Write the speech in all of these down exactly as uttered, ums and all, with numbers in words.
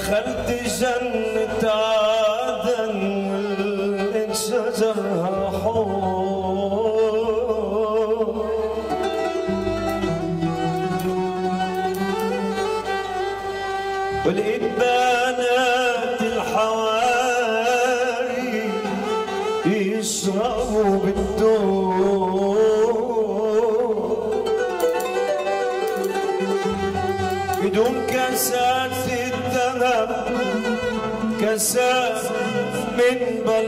دخلت جنة عدن اللي شجرها حور، ولقيت بنات الحواري يشربوا بالدور بدون كاسات الذهب، كاسات من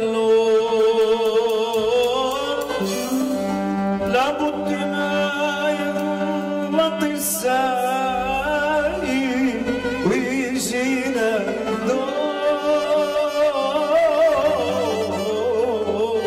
بلور. لابد ما يغلط الساقي ويجينا دور.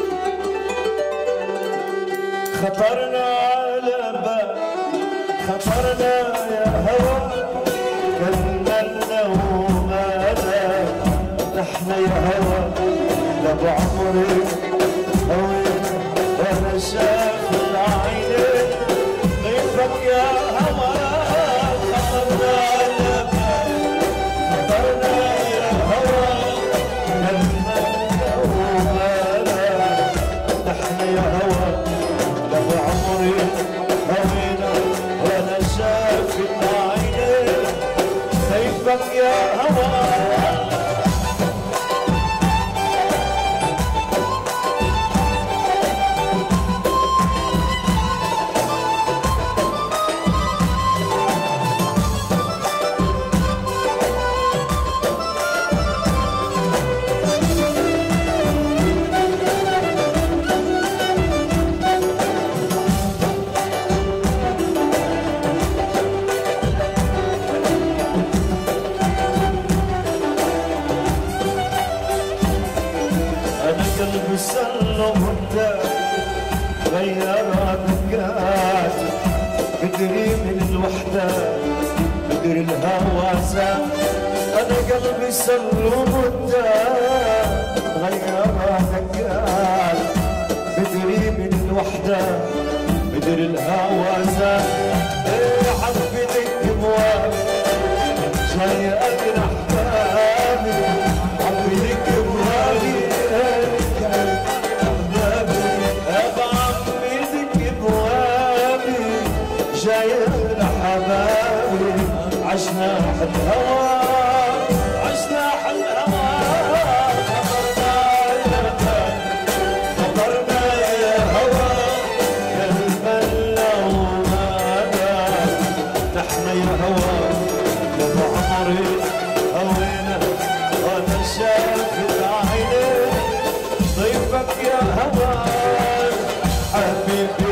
خطرنا على باب، خطرنا يا هوى، كنا اللوم مالك نحن يا هوى. لابو عمري هوينا وانا شاف العينين غيبك يا هوى. خطرنا على باب، خطرنا يا هوى، كنا اللوم مالك نحن يا هوى. لابو عمري هوينا وانا شاف العينين غيبك يا هوى. قلبي سلم وانت غير دقات، بدري من الوحدة بدري الهوى زاد. أنا قلبي سلم وانت غير دقات، بدري من الوحدة بدري الهوى زاد. إيه حبيتك بواب جاي أجرح بابي، حبيتك بوابي جايين حبايبي. عشنا الهوى، عشنا الهوى. خطرنا يا هوى، يا اللوم مالك نحن يا هوى. لابو عمري هوينا وانا شاف العينين ضيفك يا هوى. حبيبي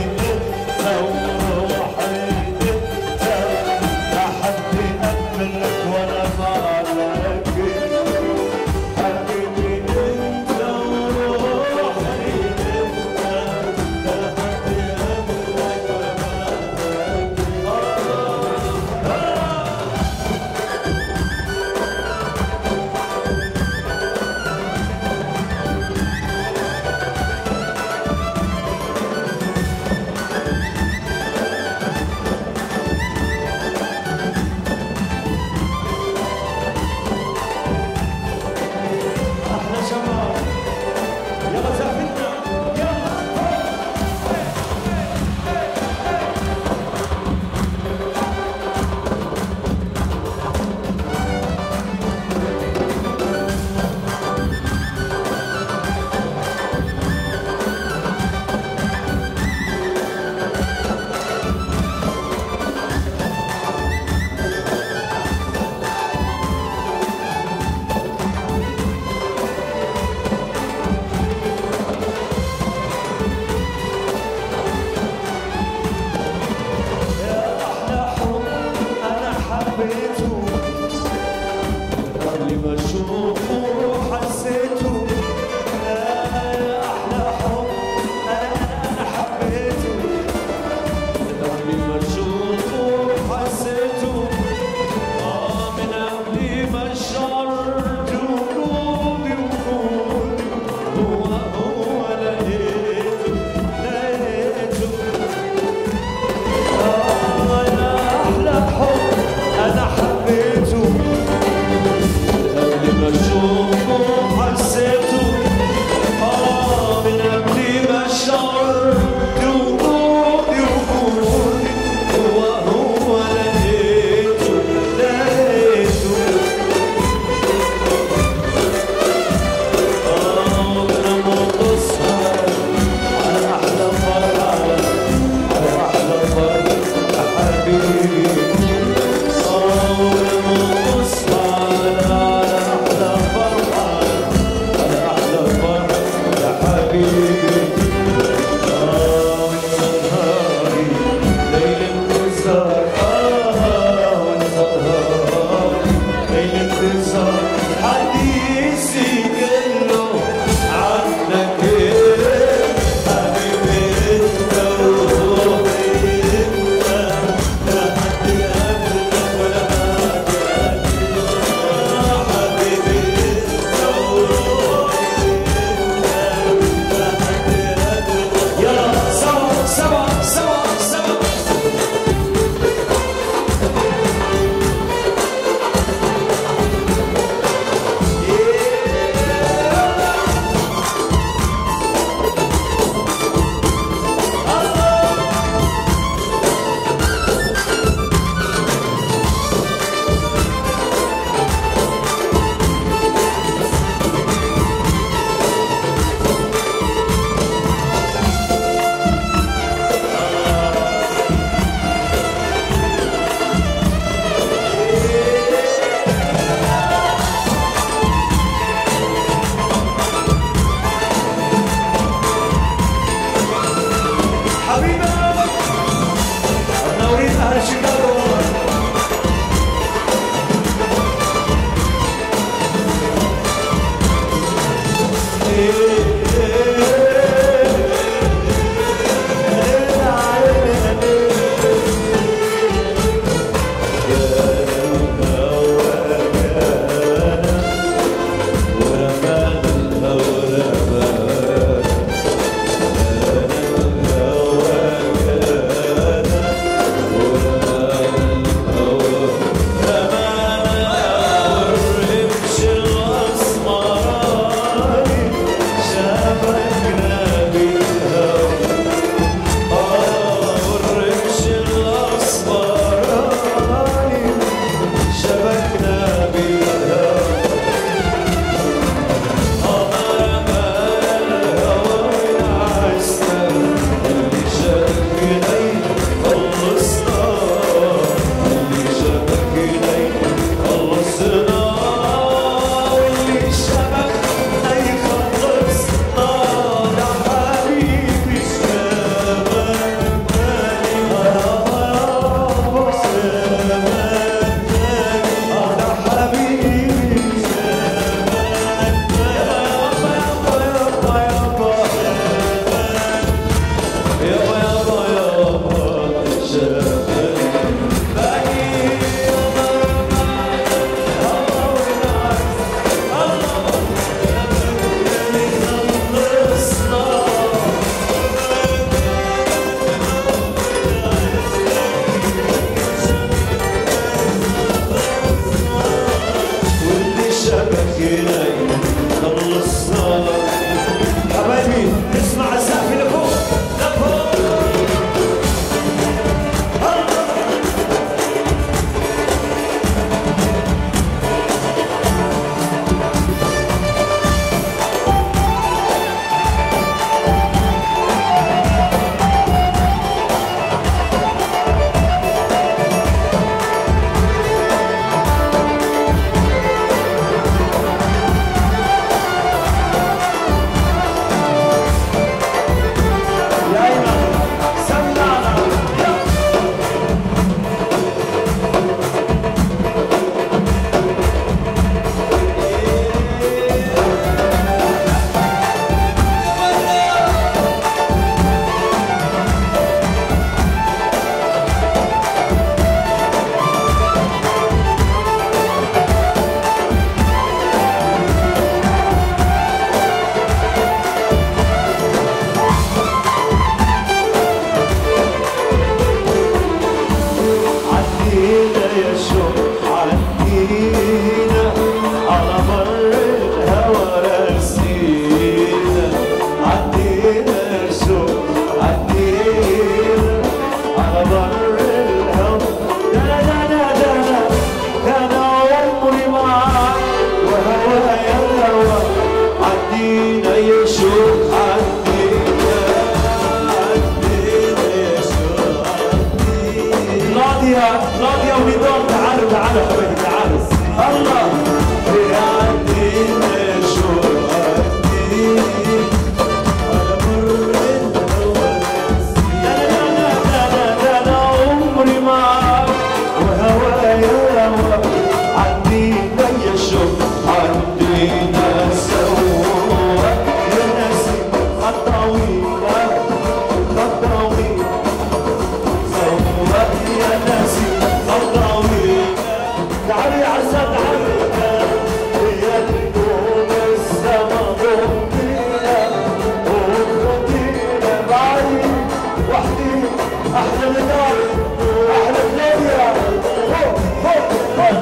تعالوا حبيبي تعالوا الله يعدينا شو عدي على مر الأول لا لا لا لا لا لا عمري معاك وهوايا عدينا يا شو عدينا سوا يا ناسي خطاوينا خطاوينا سوا يا ناسي خطاوينا تعالي عزام تعالي يا نجوم السما ضمينا وخدينا بعيد وحدي احلى منار احلى بلاديا فوق فوق فوق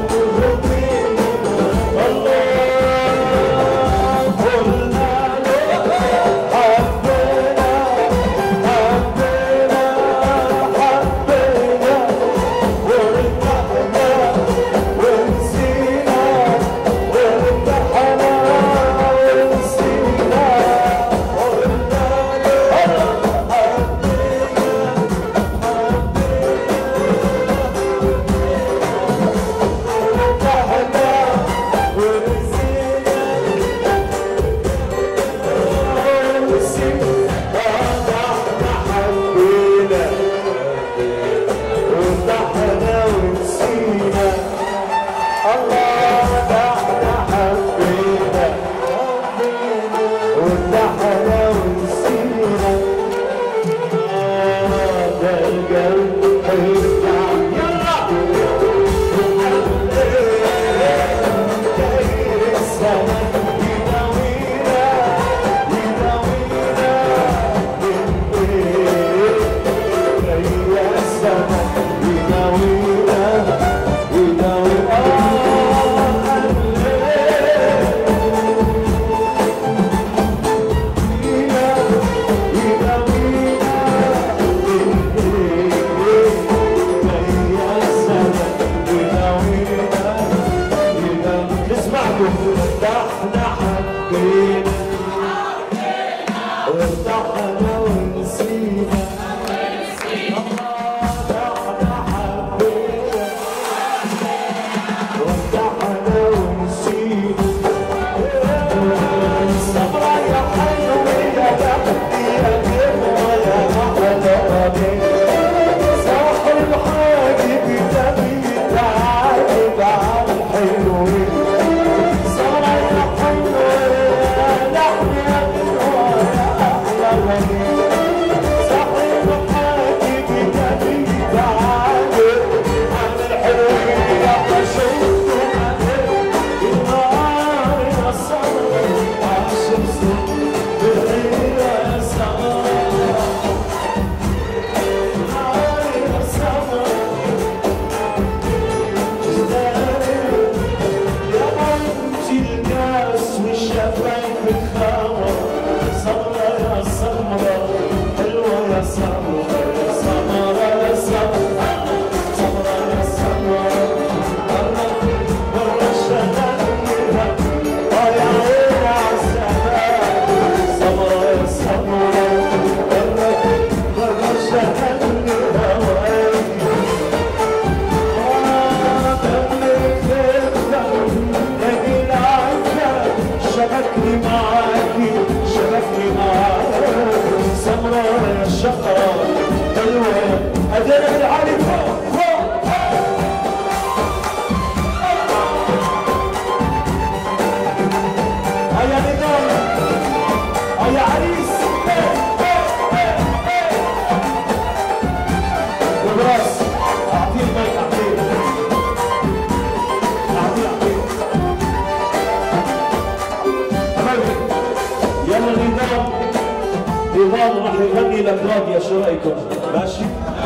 نظام راح يغني لك راضية، شو رايكم؟ ماشي؟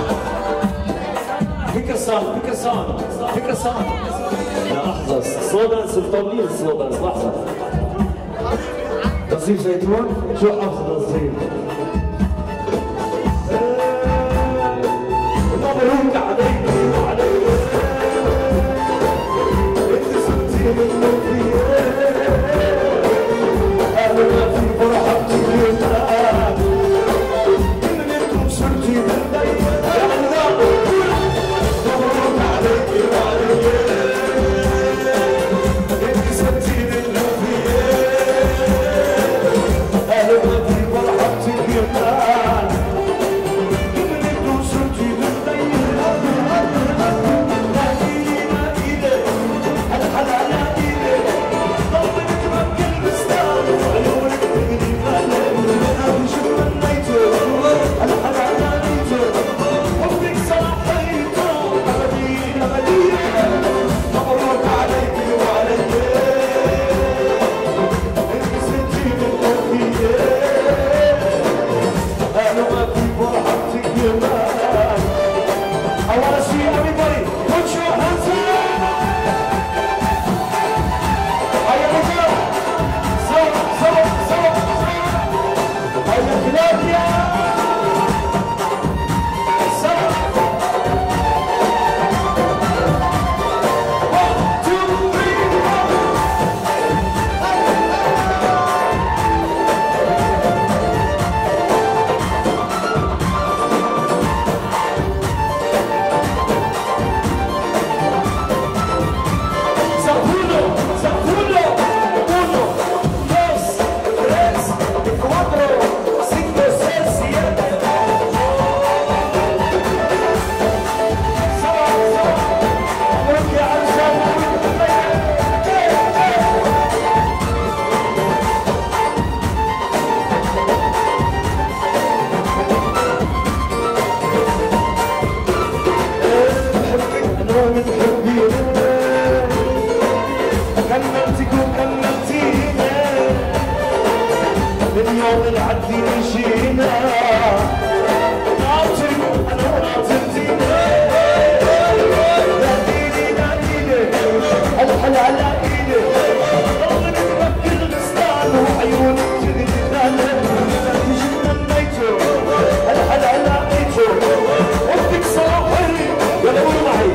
فكر صار فكر صار فكر صار لا لحظة سلو دانس الطبلين سلو دانس لحظة تصير زيتون؟ شو حافظ تصير؟ مبروك عليك وعليك انت صرتي منه فيه انا في فرحتي اليوم صرتي بالبيت يا الله مبروك عليك وعليك تحبينا كملتك وكملتينا من يوم العدي مشينا ناطر انا وناطرتينا ناديني ناديني الحل على ايدي ضل نتفكر الغصان وعيونك تغني ثانية مفيش تمنيته الحل على ايده ودك صاحري يلا قولوا معي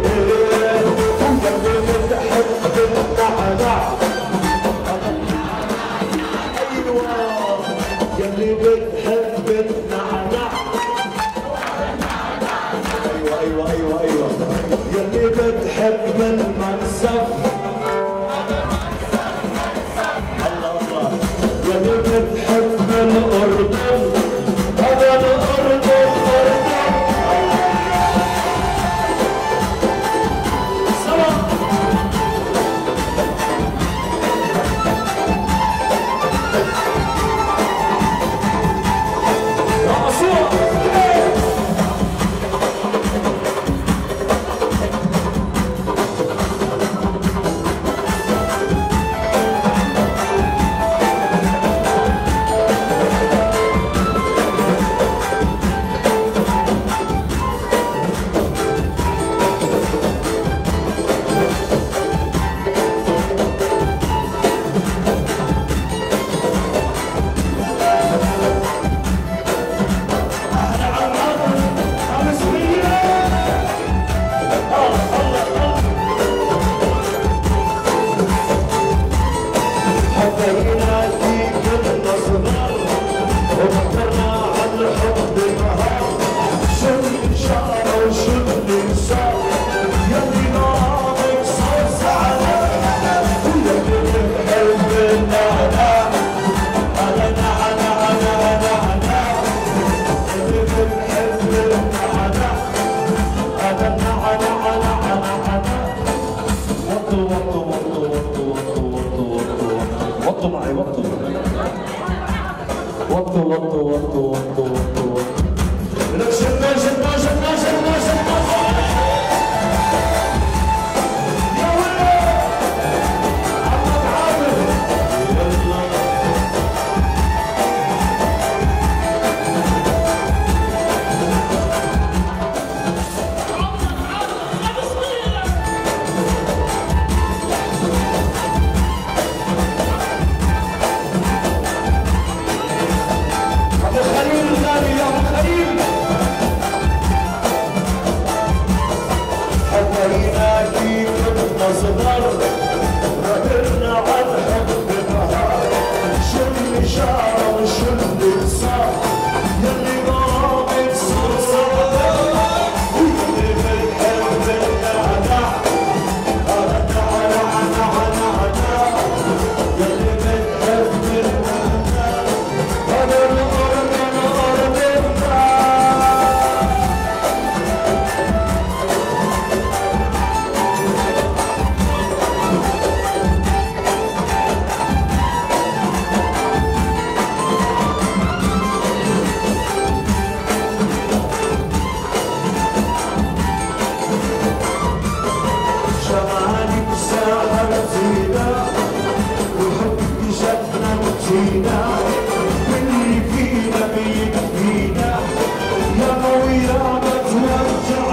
يلي بتحب النعناع ايوه ايوه ايوه ايوه يلي بتحب المنسف الله الله يلي بتحب الاردن هذا الاردن اردن سوا وطوا معي وطوا وطوا وطوا وطوا وطوا وطوا شدنا شدنا شدنا شدنا شدنا يا ولد عمك عامر صغار غدرنا عن حب نهار شو اللي شار وشو اللي صار يلي ضابط صار صار واللي بتحب النعناع انا انا انا انا انا يلي بتحب النعناع انا الارض انا ارض واللي فينا بيكفينا يا مويا ما ترجع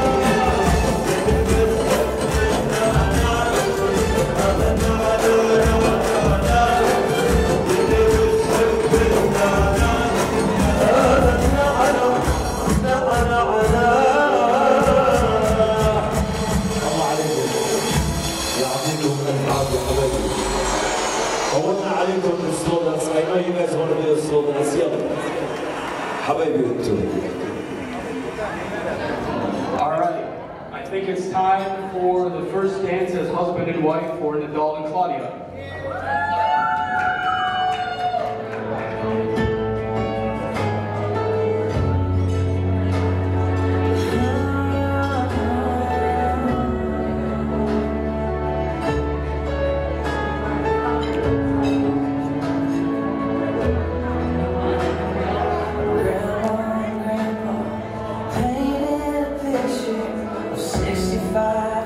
طولنا عليكم بالسلوغانز. I know you guys want to do the slogans. يلا حبايبي انتوا. All right, I think it's time for the first dance as husband and wife for Nadal and Claudia. sixty-five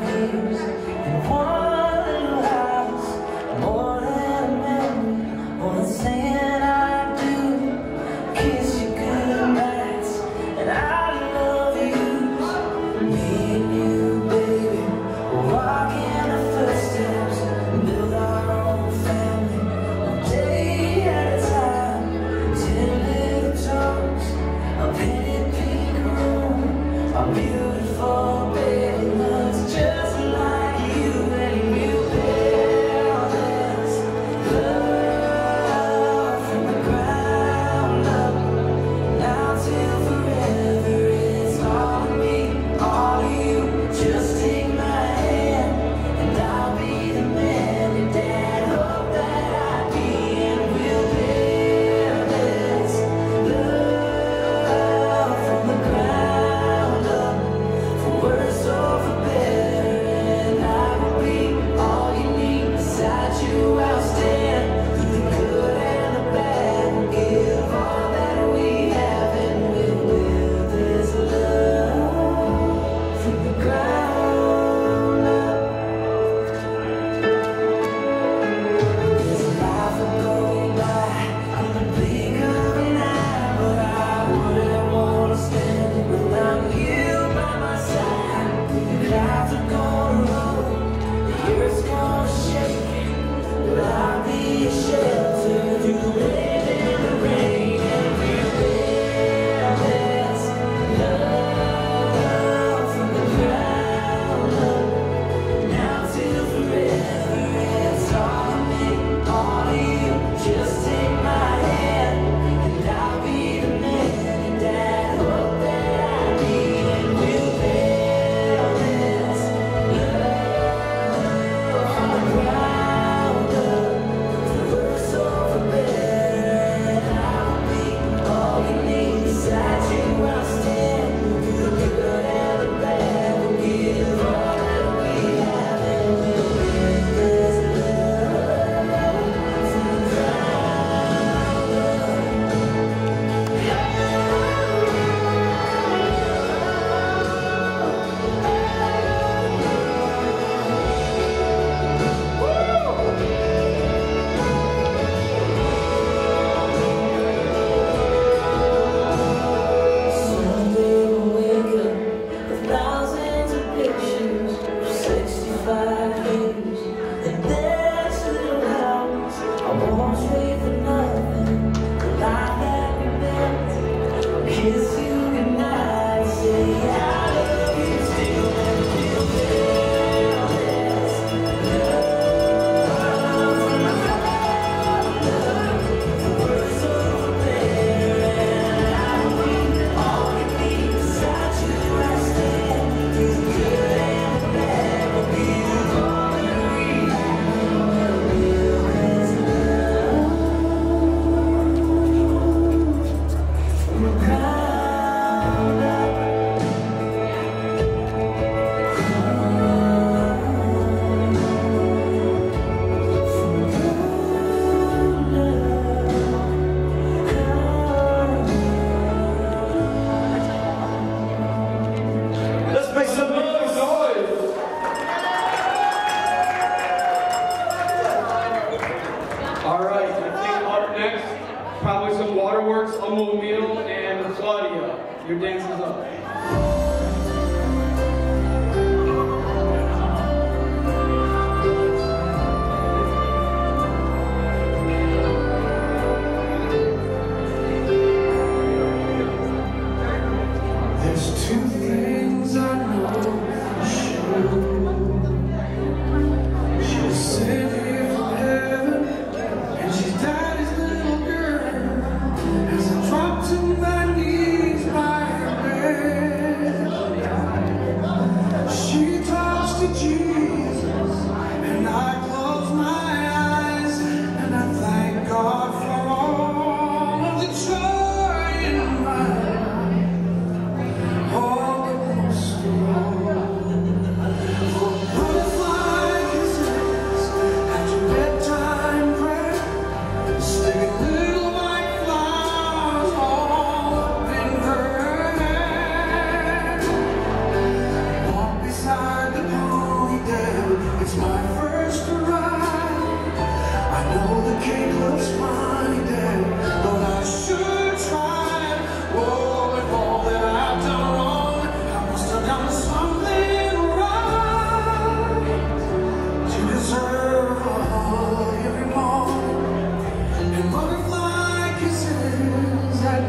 It's my first ride. I know the cake looks funny, Dad, but I should try. Oh, with all that I've done wrong, I must have done something right to deserve a hug every morning and butterfly kisses at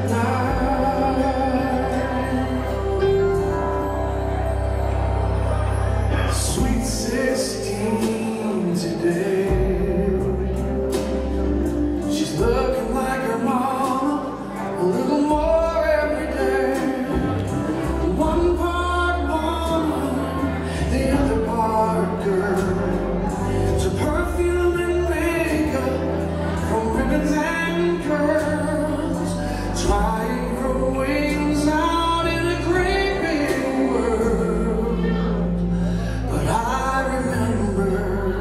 night. Sweet sixteen today. She's looking like her mama a little more every day. One part woman, the other part girl. To perfume and makeup, from ribbons and curls, trying her wings out in a great big world. But I remember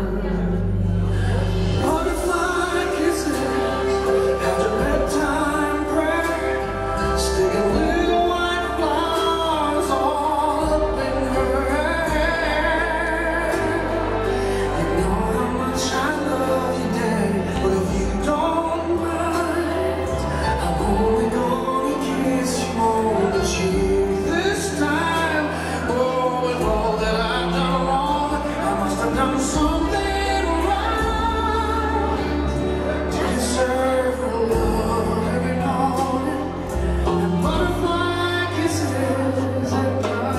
butterfly kisses after bedtime prayer, sticking little white flowers all up in her hair. You know how much I love you, Daddy, but if you don't mind, I'm only gonna kiss you on the cheek this time. Oh, with all that I've done wrong, I must have done something right to deserve her love every morning and butterfly kisses at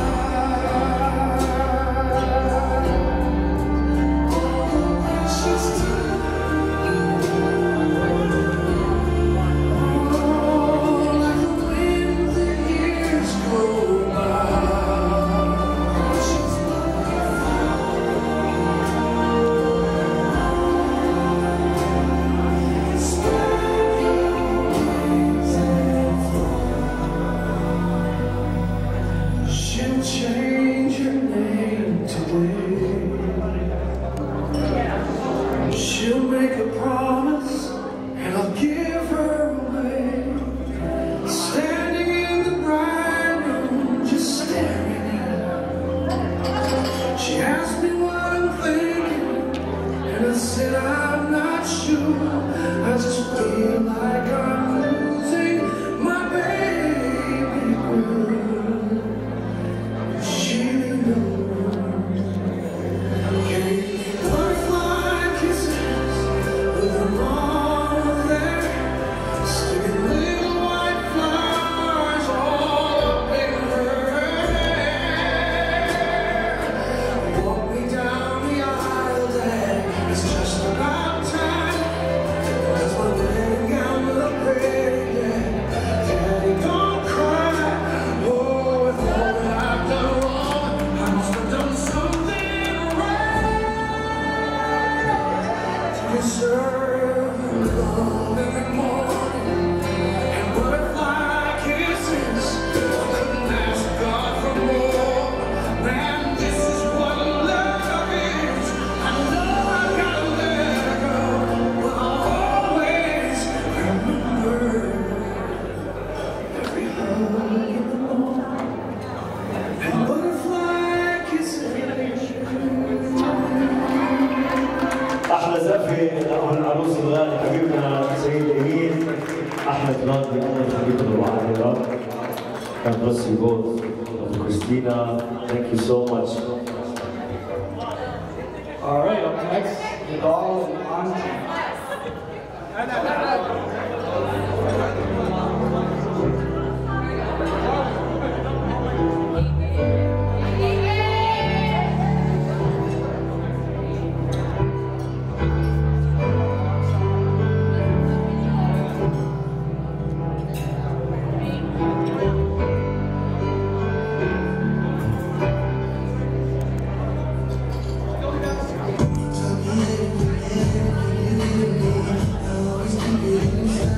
night. She's like the wind that years go by. She's she'll change her name today. She'll make a promise and I'll give her away. Standing in the bride room, just staring at her. She asked me what I'm thinking, and I said I'm not sure. I just feel like I'm losing my baby girl. She knows. Gave me butterfly kisses with her mama there, sticking little white flowers all up in her hair. Walk me down the aisle, Dad, it's just about time. Cause my wedding gown look pretty, yeah. Daddy, don't cry. Oh, with all that I've done wrong, I must have done something right to deserve your love every morning and butterfly kisses. I couldn't ask God for more. Man, this is what love is. I know I gotta let her go, but I'll always remember every hug in the morning and butterfly kisses. احلى زفه له العروس الغالي حبيبنا سيد امين احمد راضي الله يخليكم لبعض يا رب. God bless you both. Christina, thank you so much. All right, up next, Nadal and Auntie. Always keep it inside.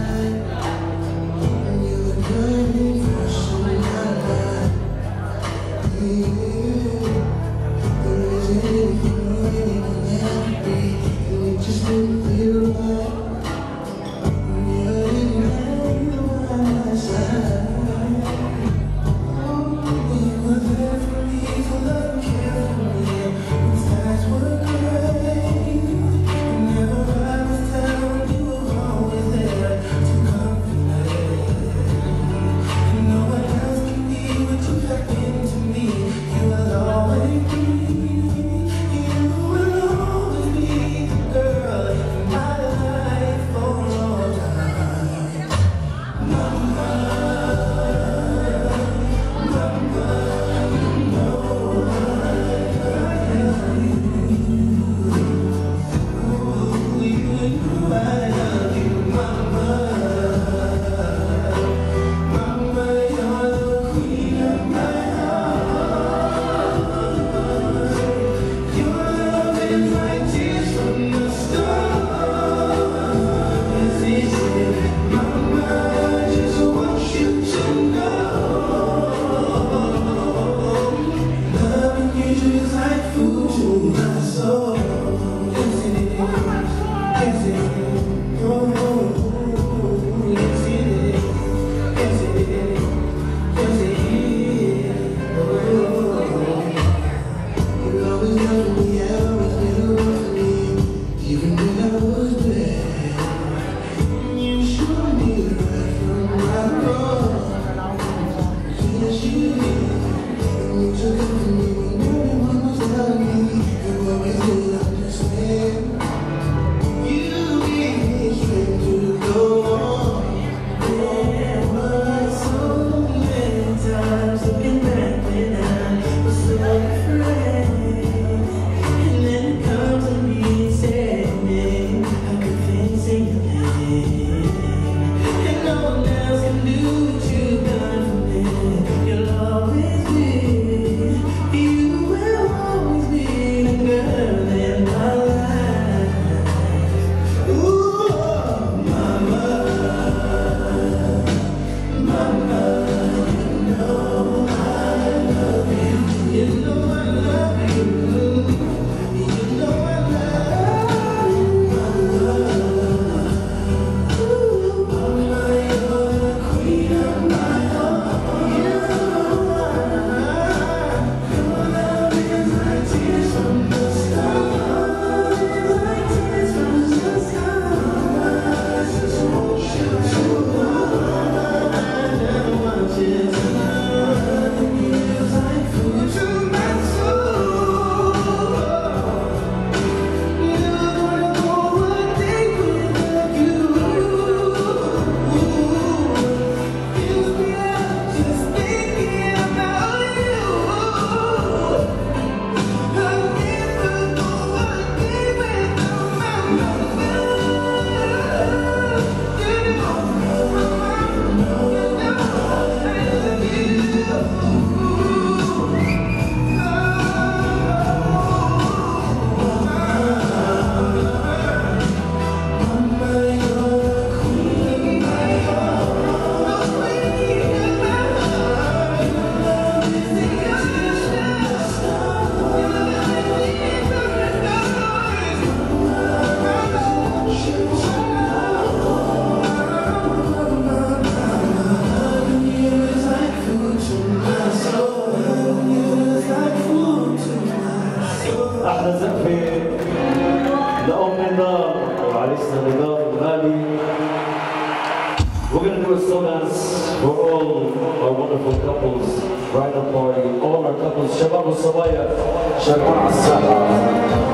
احلى زقفه لام نضال وعريسنا نضال الغالي. We're going to do a slow dance for all our wonderful couples, bridal party, all our couples. شباب والصبايا شاركونا على الساحة.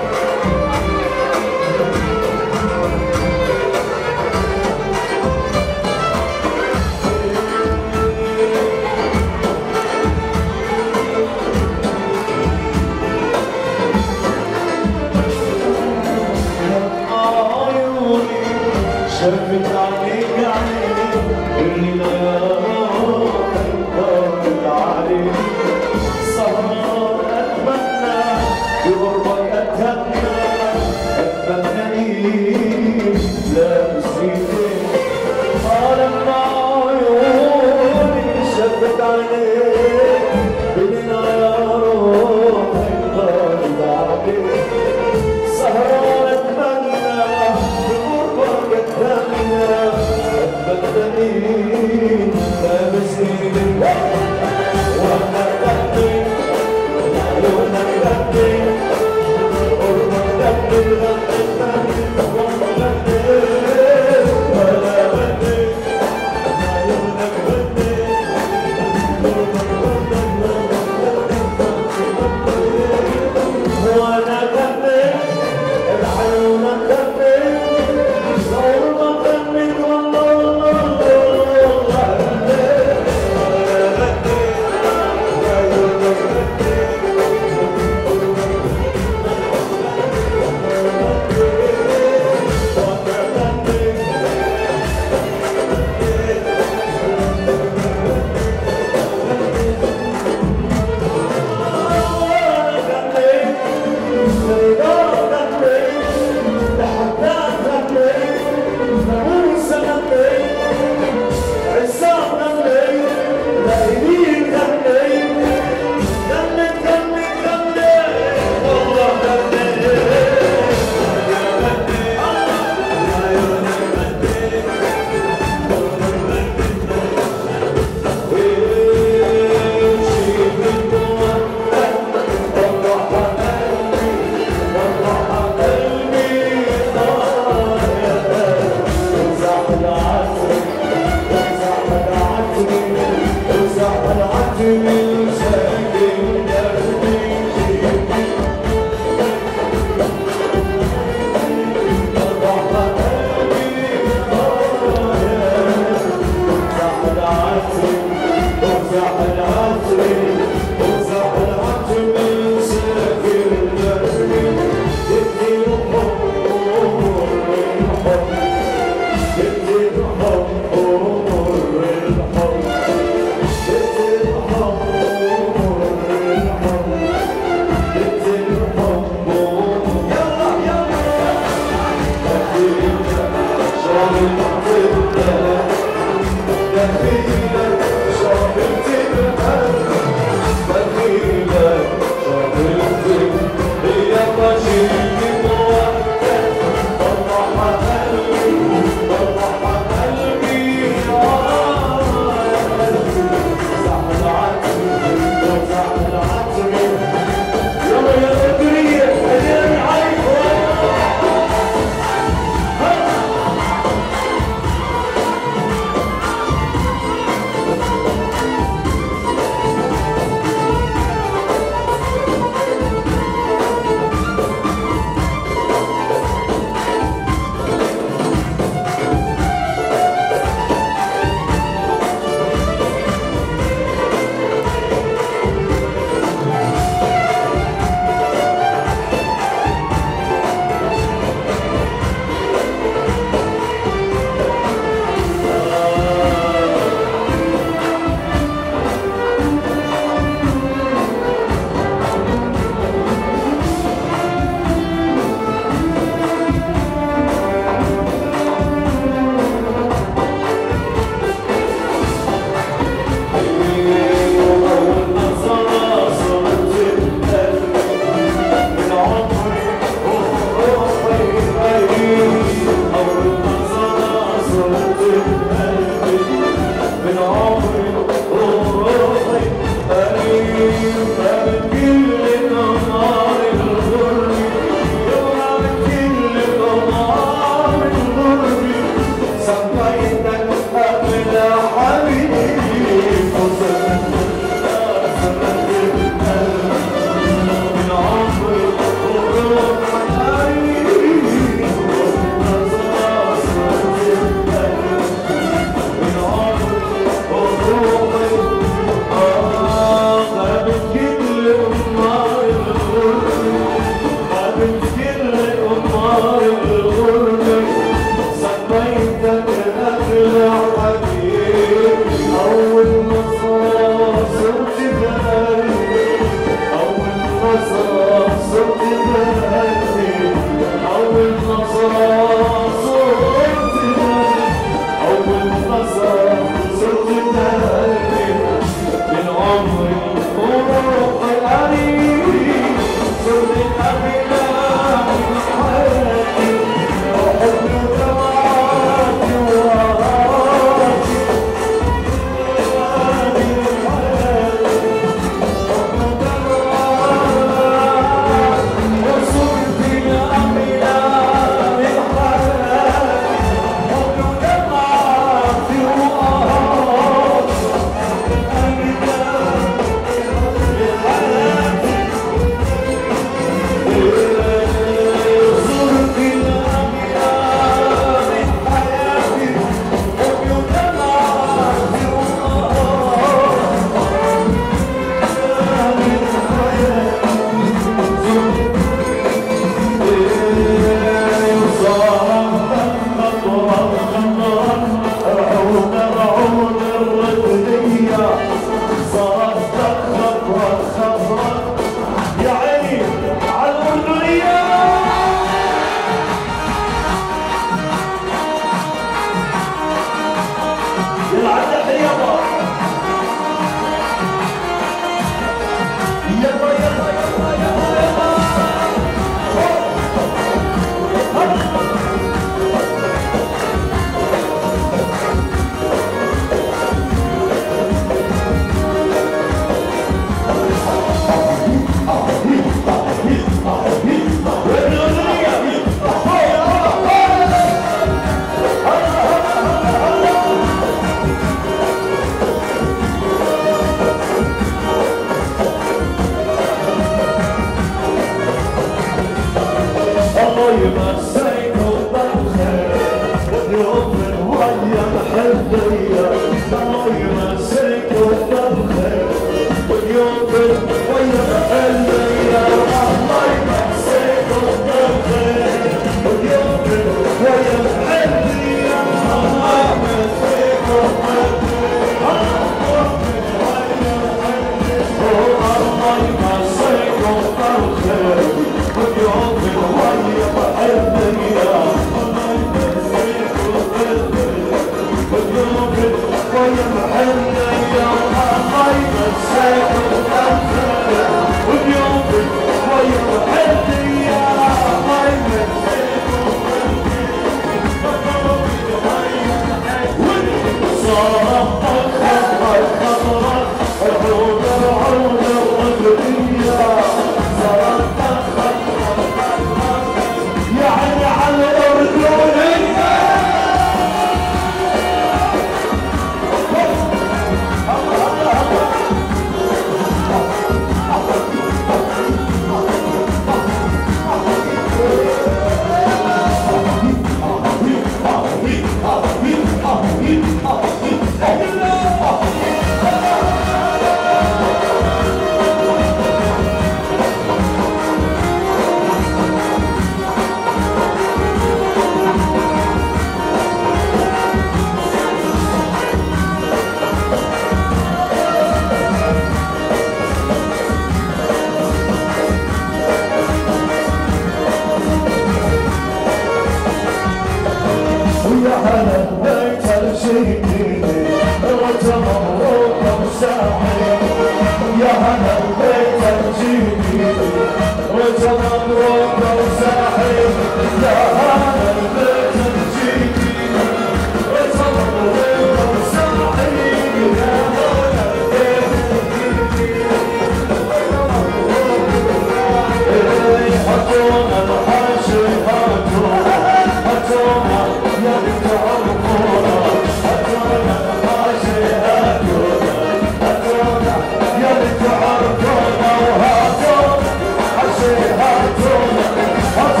Hot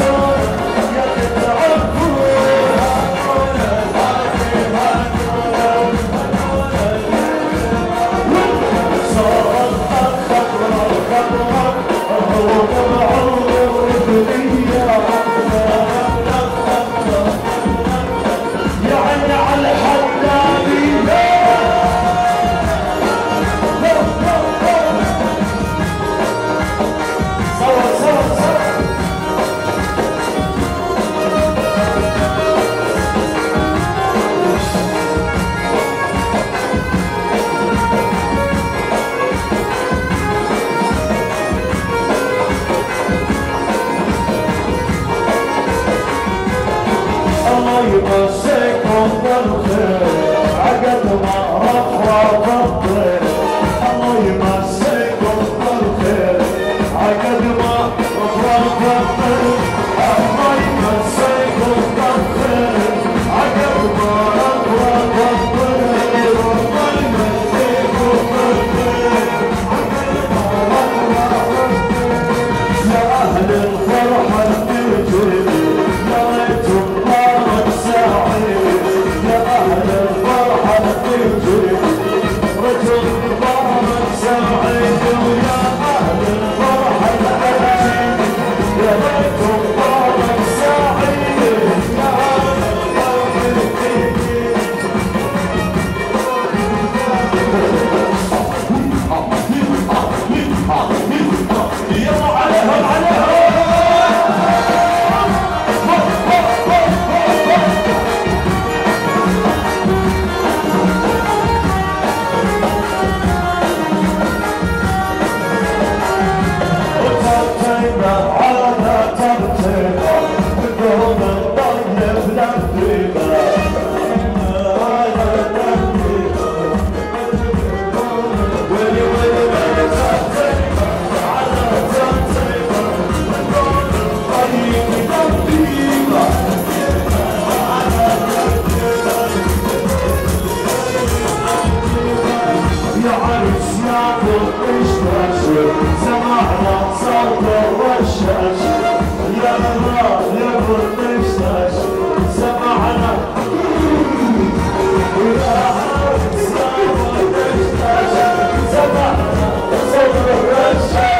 صوت الرشاش يا الله يا بالنشاش سمعنا ويا صوت الرشاش سمعنا صوت الرشاش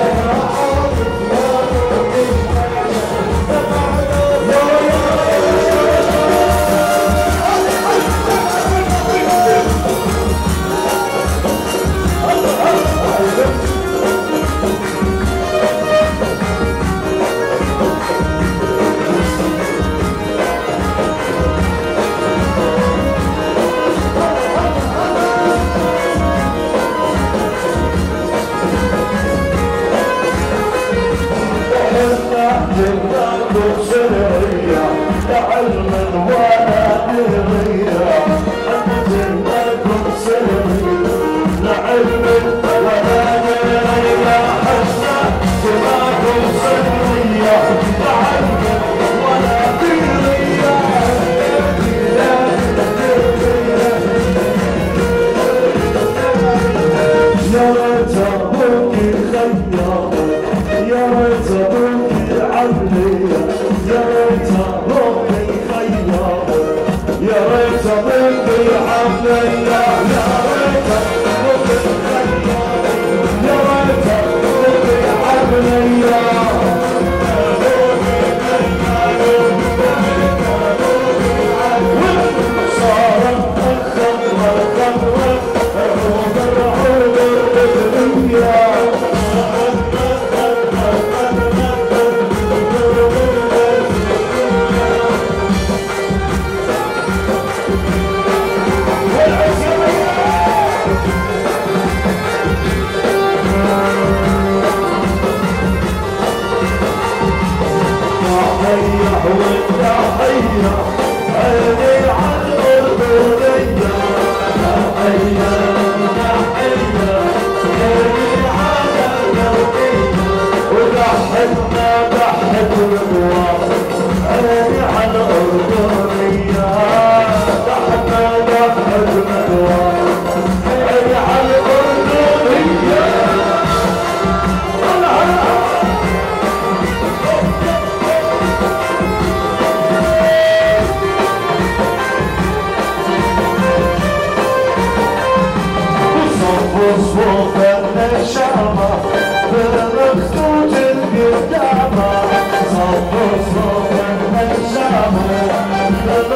علما ولا دريا أنت جنتكم سرية لعلم ولا دريا حتى جنتكم سرية لعلم ولا دريا يا ريت أبوك خياط يا ريت أبوك عملية يا ريت أبوك خياط يا ريت أبوك عملية يا ريت أبوك خياط يا ريت أبوك عملية صارت الخمرة خمرة عود العود الرجلية عيني على الأردنية حيا حيا عيني على الأردنية وضحكنا ضحك الأبواب عيني على الأردنية ضحكنا ضحك الأبواب عيني على الأردنية صوت النشامة بالمخدود القدامى صوت صوت النشامة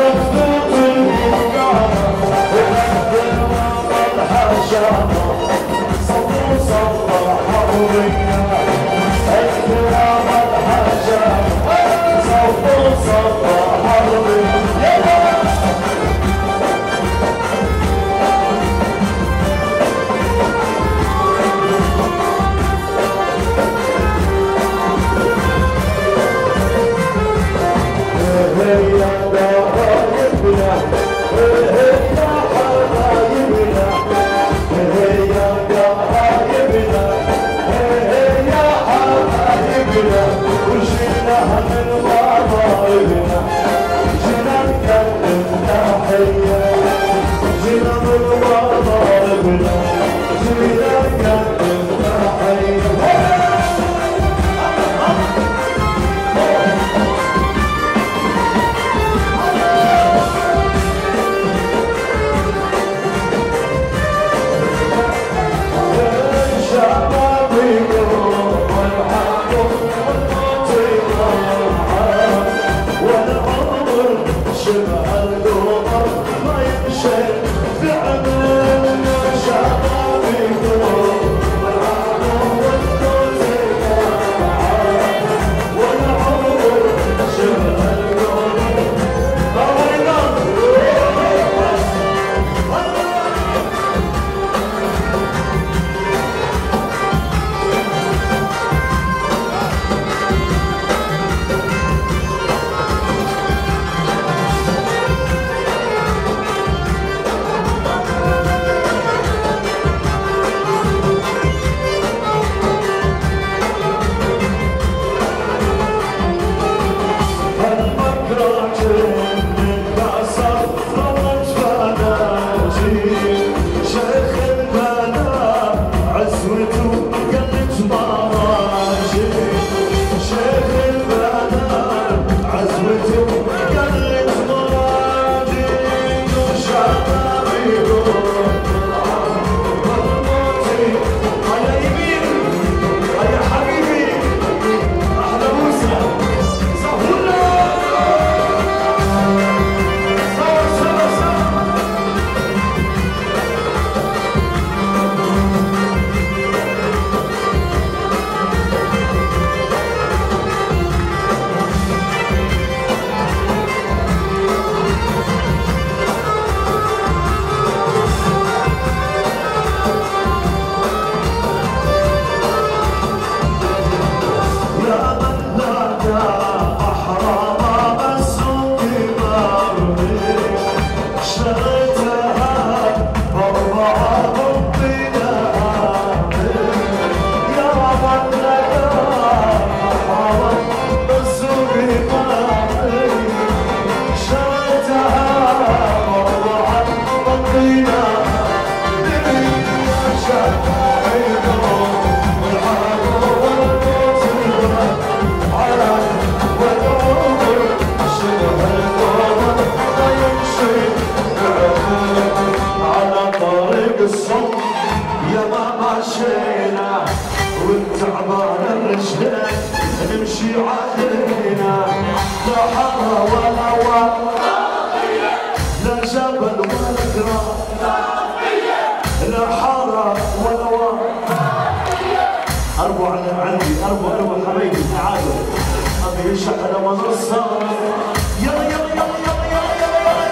تمشي علينا لا حارة ولا واد لا جبل ولا جراد لا حارة ولا واد أربع عندي أربع أربع حبايبي تعالوا أبي يشعل ونصها يلا يلا يلا يلا يلا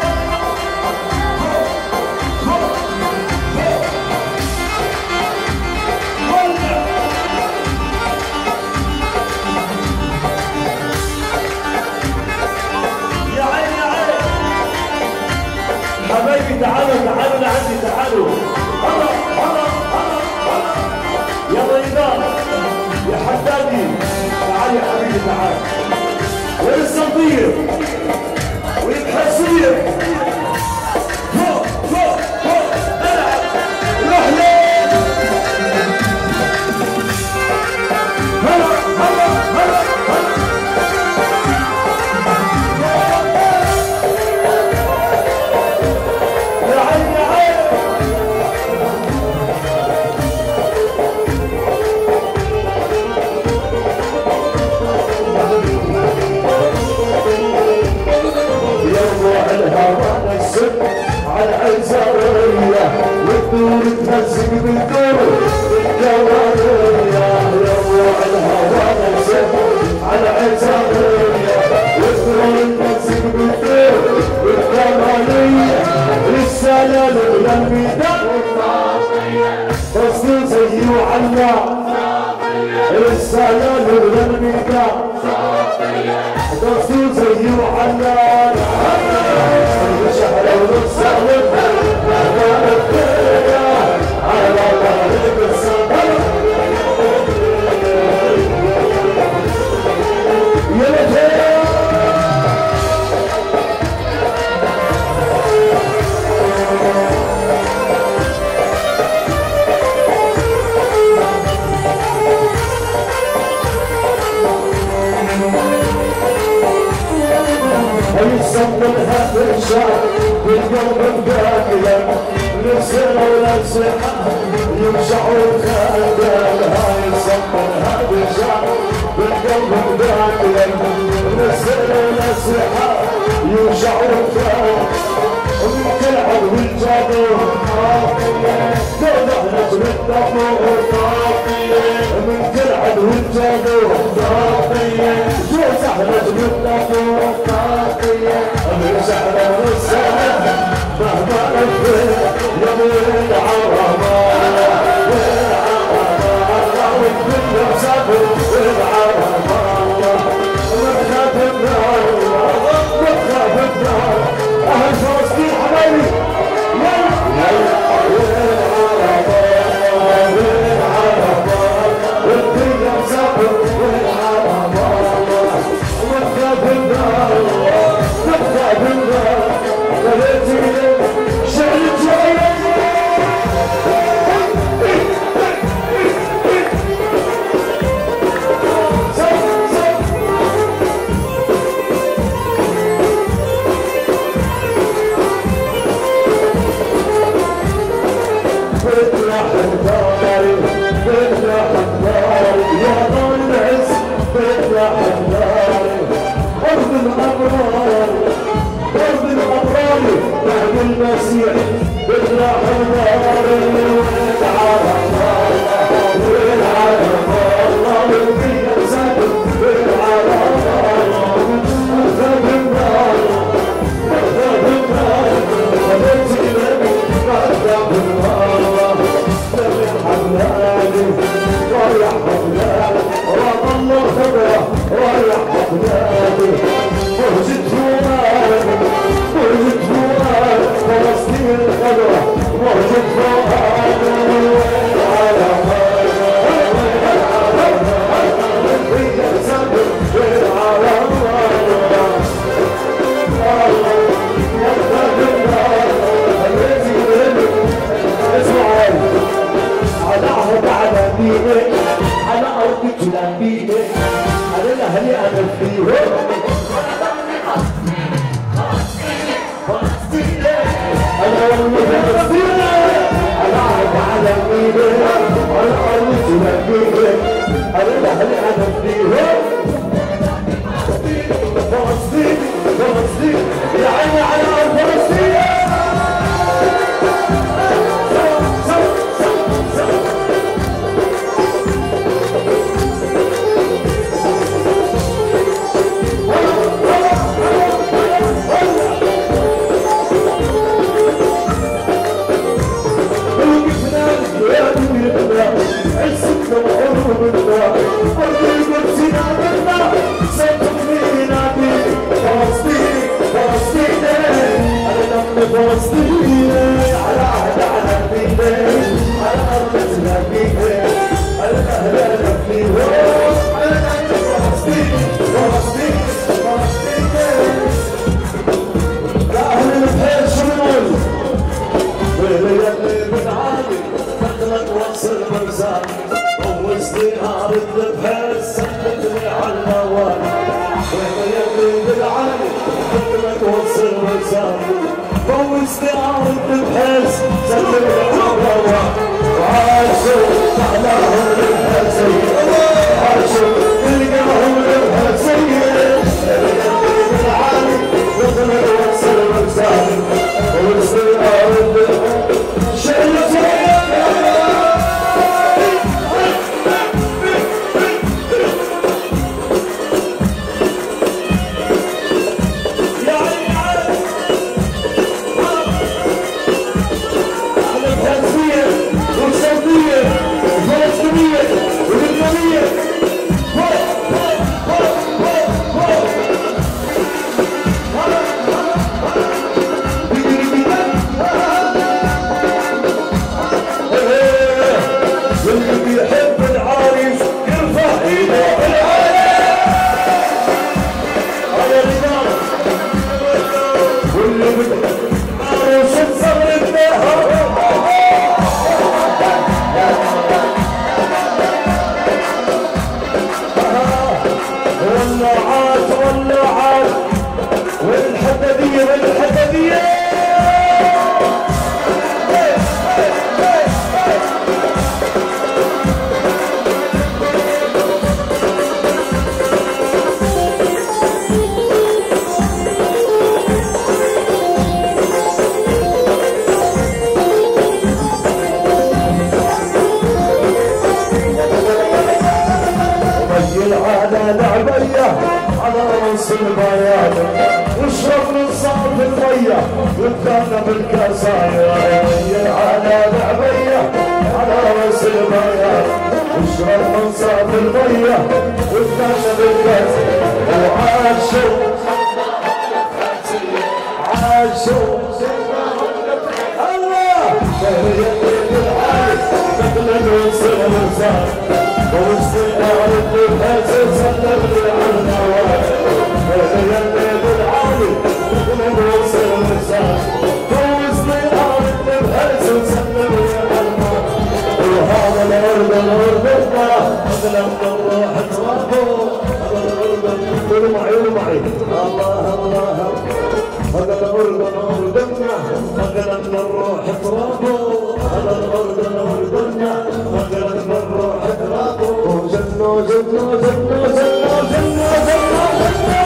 حبايبي تعالوا تعالوا لعندي تعالوا هلا هلا هلا هلا يا ريدان يا حدادي تعال يا حبيبي تعال وين الصنديق وين الحسير فوق فوق فوق العب روح لين هلا هلا هلا هلا على الزاوية والدور تهزق بالدور بالجوارية يا روح الهوى نفسك على الزاوية والدور تهزق بالدور بالجوارية رسالة للميدان فصل زي وعلا رسالة للميدان فصل زي وعلا شهر ونص على طريق السفر يا لجيل يصمم هذا الشعب بالقلب قايلا نفسنا ولا نسحب يمشعوا الخيال هاي يصمم هذا الشعب بالقلب قايلا نفسنا ولا نسحب يمشعوا الخيال ومن تلعب بالجابور دولة بالدمور من تلعب بالجابور جوز احمد بالدمور من شعر السنة مهما نفذ يا ويل عرمانة ويل عرمانة والكل مسافر ويل عرمانة ونخاف النار ونخاف النار أهل فلسطين حبايبي يلا يلا ويل عرمانة ويل عرمانة والكل مسافر ويل عرمانة ونخاف النار بالله خليتي شعلت شعلت بتلا حداري بتلا حداري يا نور العز بتلا حداري أرض الأبرار أرض الأبرار بعد المسيح بتلا حداري وين عرف الله وين عرف الله والدنيا ساكت وين عرف الله مذهب النار مذهب النار خليتي لك مذهب النار نبي حبلاني ويا حبلاني رضى الله خبره ويا حبلاني مهجة فؤاد مهجة فؤاد فلسطين الخضرا مهجة فؤاد وين على وين على الدنيا سابق وين على الله مذهب النار خليتي لك اسمعي على عهد على دينك على أرضك لأبيك على الأهل أنا فيه أنا والمفلسطين على عهد على دينك على أرضك لأبيك على الأهل أنا فيه واستعارت بحس سلم العروة وعاشوا أعلاهم لها سيد عاشوا تلقاهم لها سيد العالي نظر الوصل والسالم واستعارت بحس شيء وكان بالكاسايا على لعبيه على راس المايا واشرب من صاب الميه وكان بالكاسايا وعاشوا عاشوا الله شهرية العالي مثل الوصل والزاد واستعارت بالحسن سلم لي على النواه شهرية العالي مثل الوصل والزاد واستعارت بالحسن سلم لي على النواه وهذا الأرض الأرض مثل الروح ترابه هذا الأرض قولوا معي قولوا معي الله الله هذا الأردن أردنا مقلنا الروح ترابه هذا الأردن أردنا مقلنا الروح ترابه جنو جنو جنو جنو جنو جنو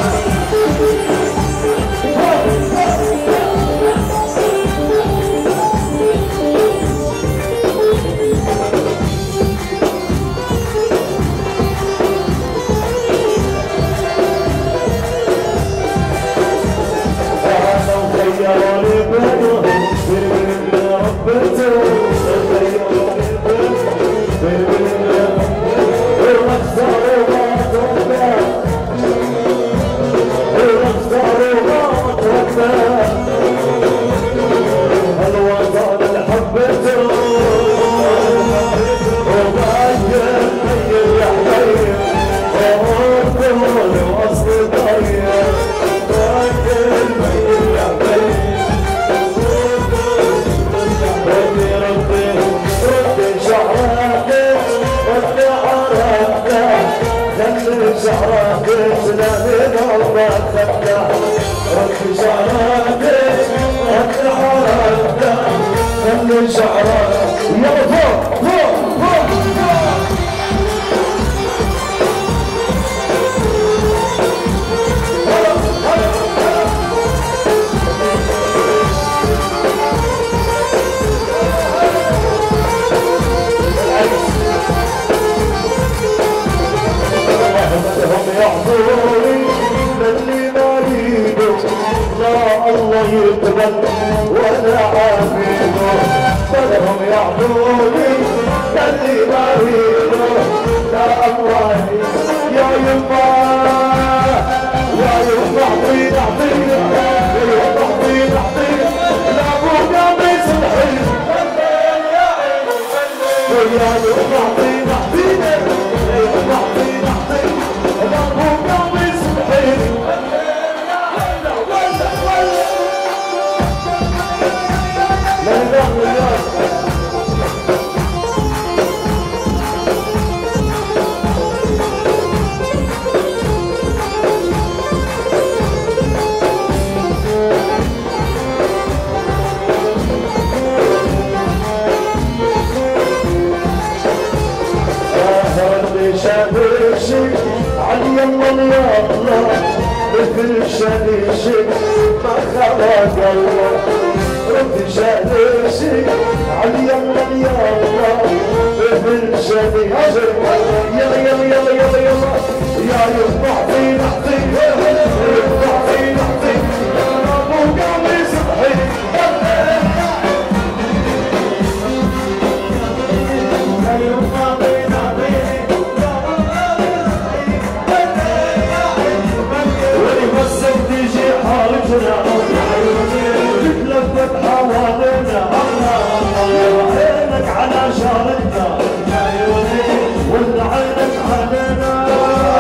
ولا عافينه بدهم يعطوني اللي ما فينه لا الله يا يما يا يما اعطيني اعطيني يا يما اعطيني اعطيني لا ابوك قميص الحلم يا يما اعطيني اعطيني يا يما اعطيني اعطيني لا ابوك قميص الحلم لا علي الله يا الله مثل شريشك ما خلق الله رد شريشك علي الله يا الله مثل شريشك يلا يلا يلا يلا يلا يا يطلع فينا اعطيك يطلع فينا اعطيك ابو قميص صبحي تتلفت حوالينا عينك على شارتنا ولا عينك علينا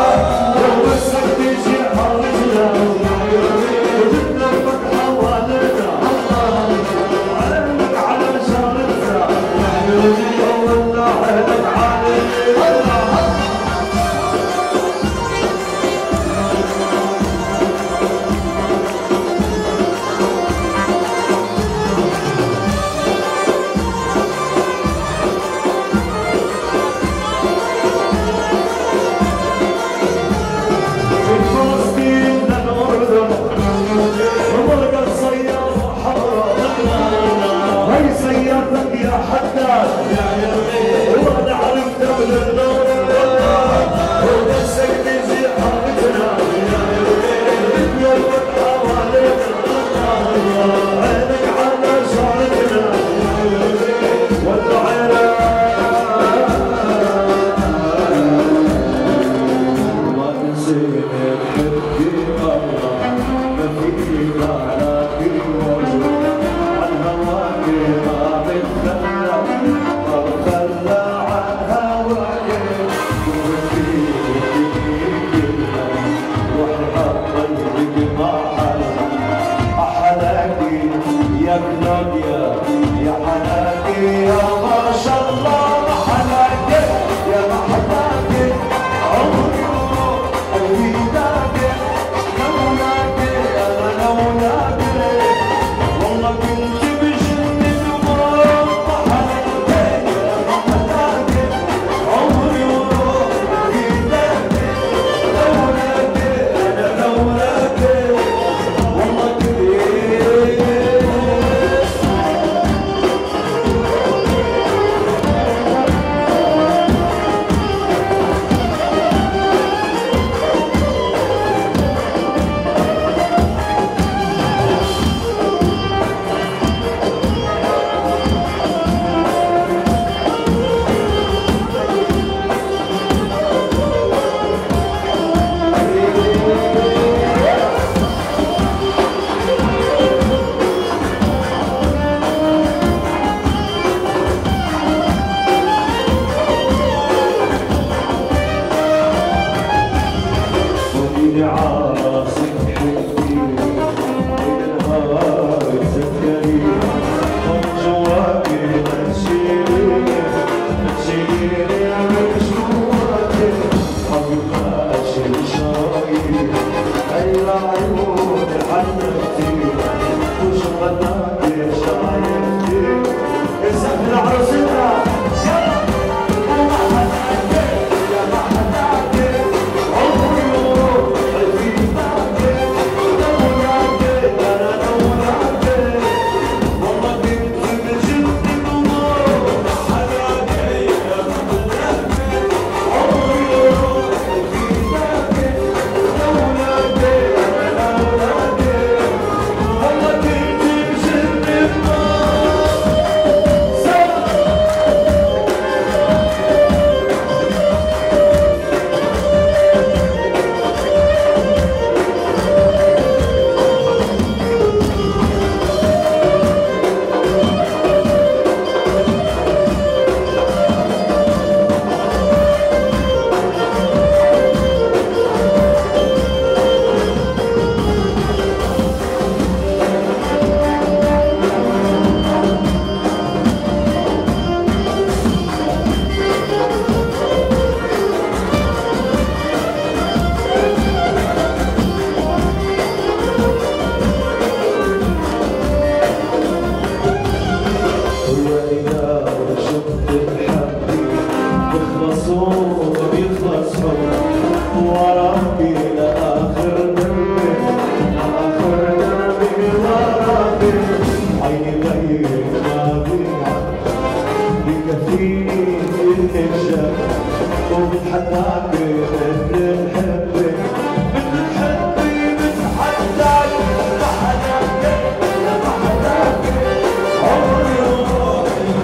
وراكي لآخر دربي لآخر دربي وراكي عيني غير ما بيعك بكفيني النجاة وبتحداك مثل الحبة مثل الحبة بتحداك بتحداك بتحداك عمري وروحي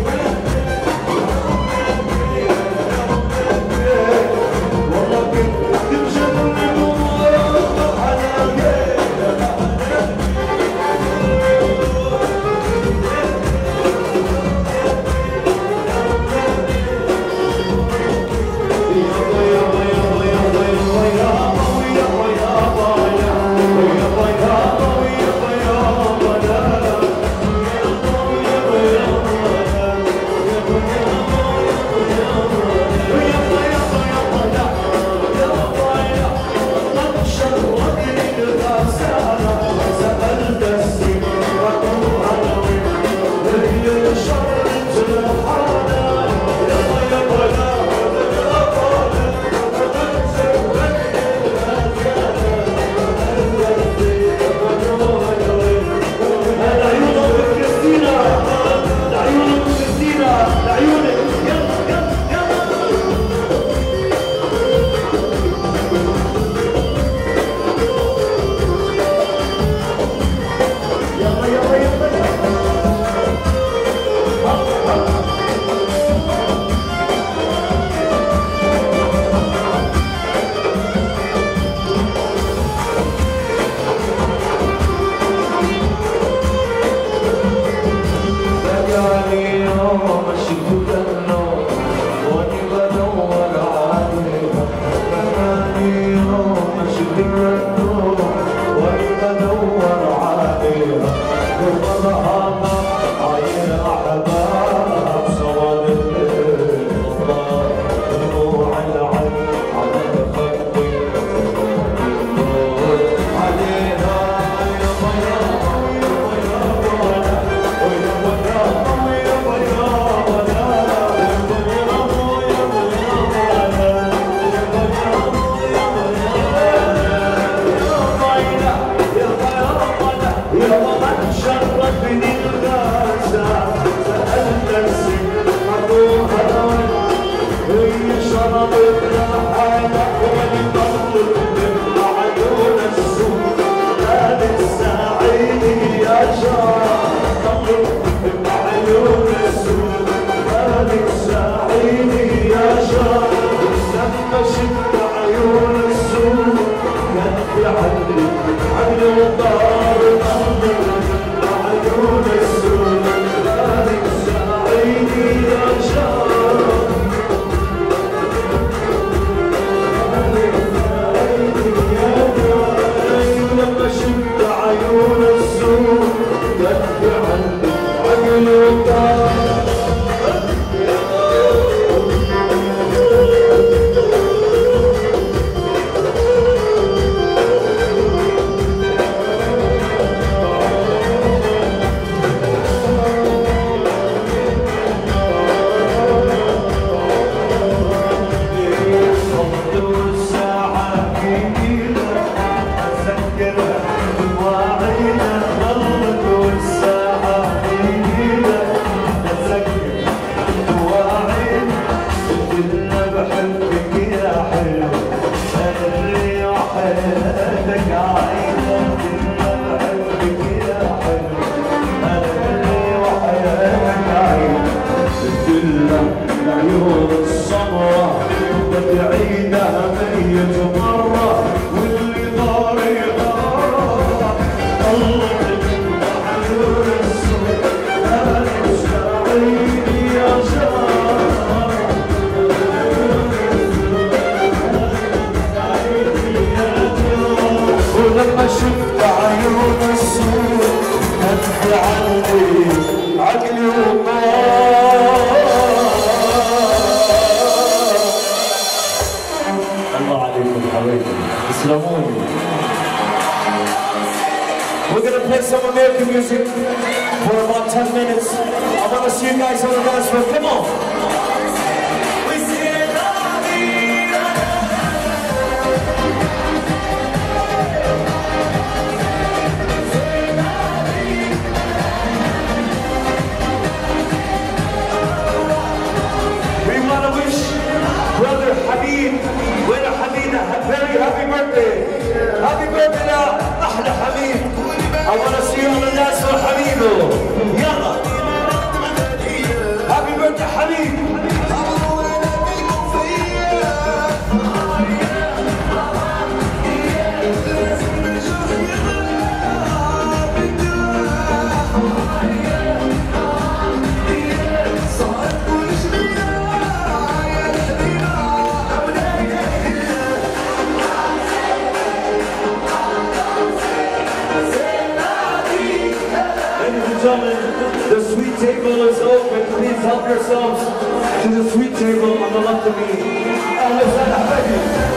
والله كنت تمشطني بوراك بتحداك We're going to play some American music for about ten minutes. I want to see you guys on the dance floor. Come on. We see it. table is open. Please help yourselves to the sweet table on the left of me. أهلا وسهلا حبايبي.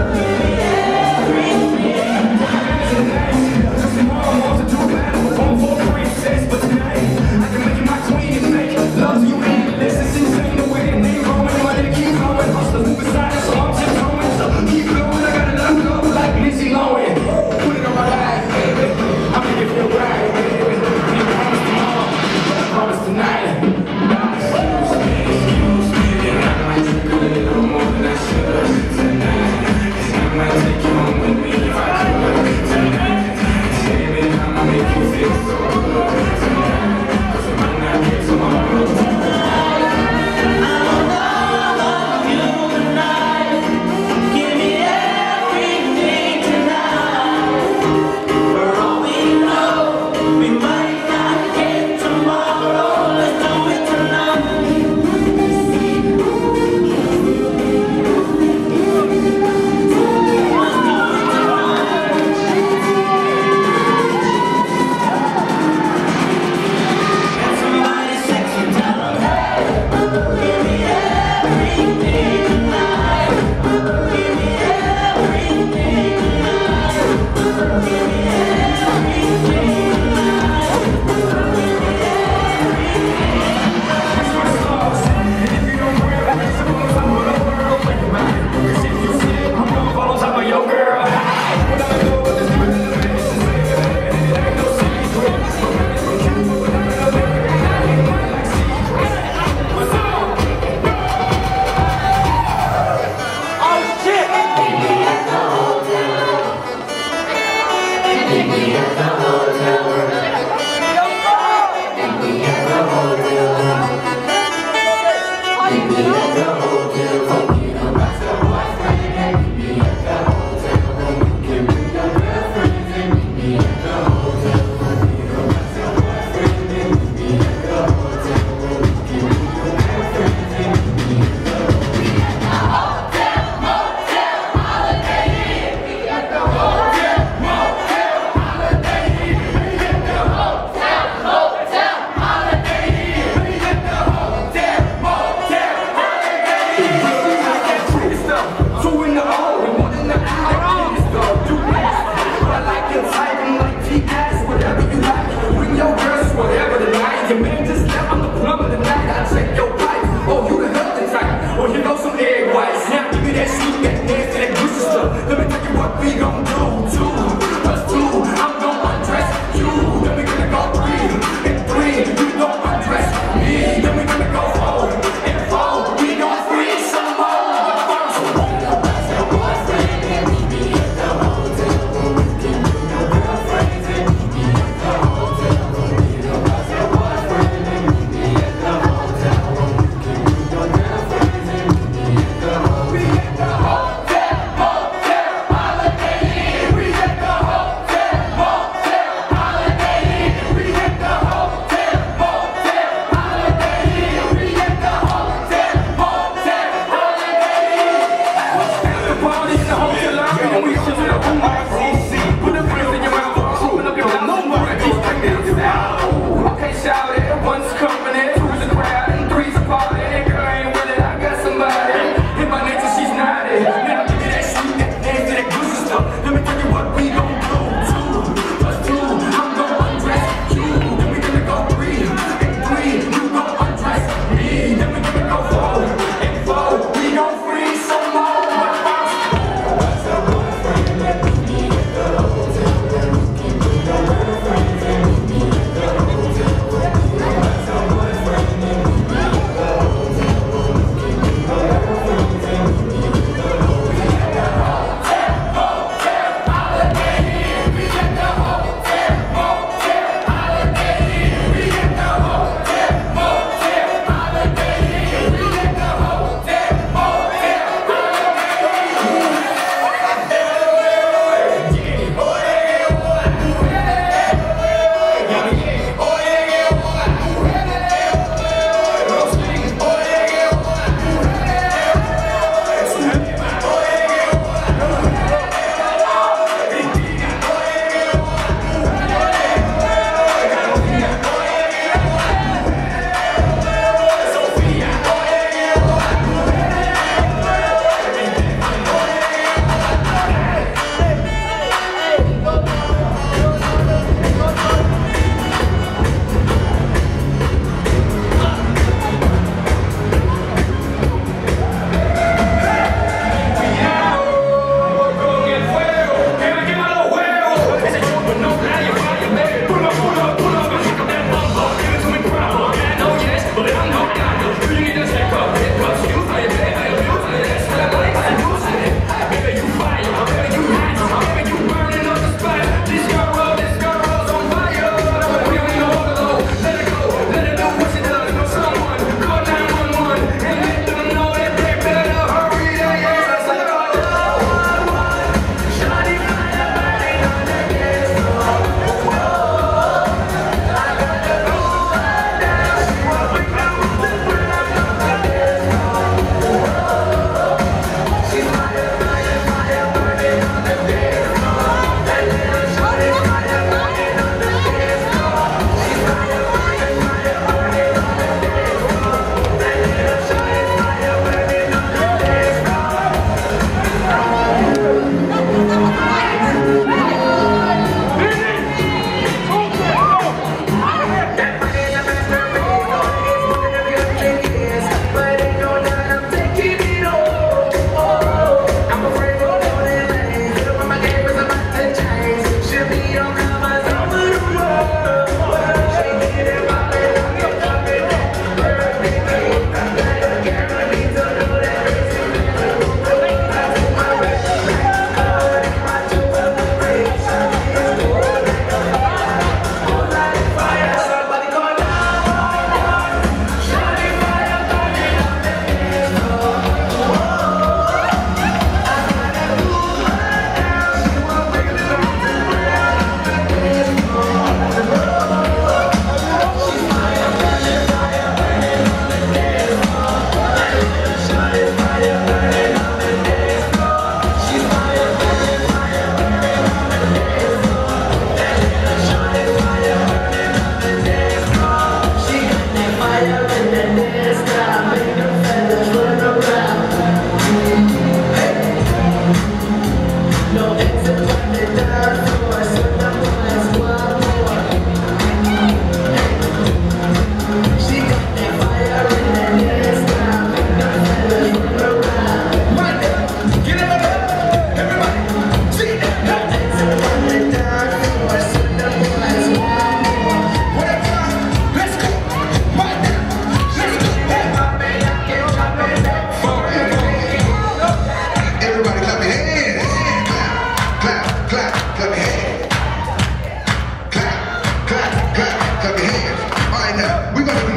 Come on. that sweet, that nasty, that juicy stuff. Let me tell you what we gon' do. Two plus two, I'm gon' undress you. Then we gonna go three and three, you gon' undress me. Then we gonna go four and four, we gon' free some more.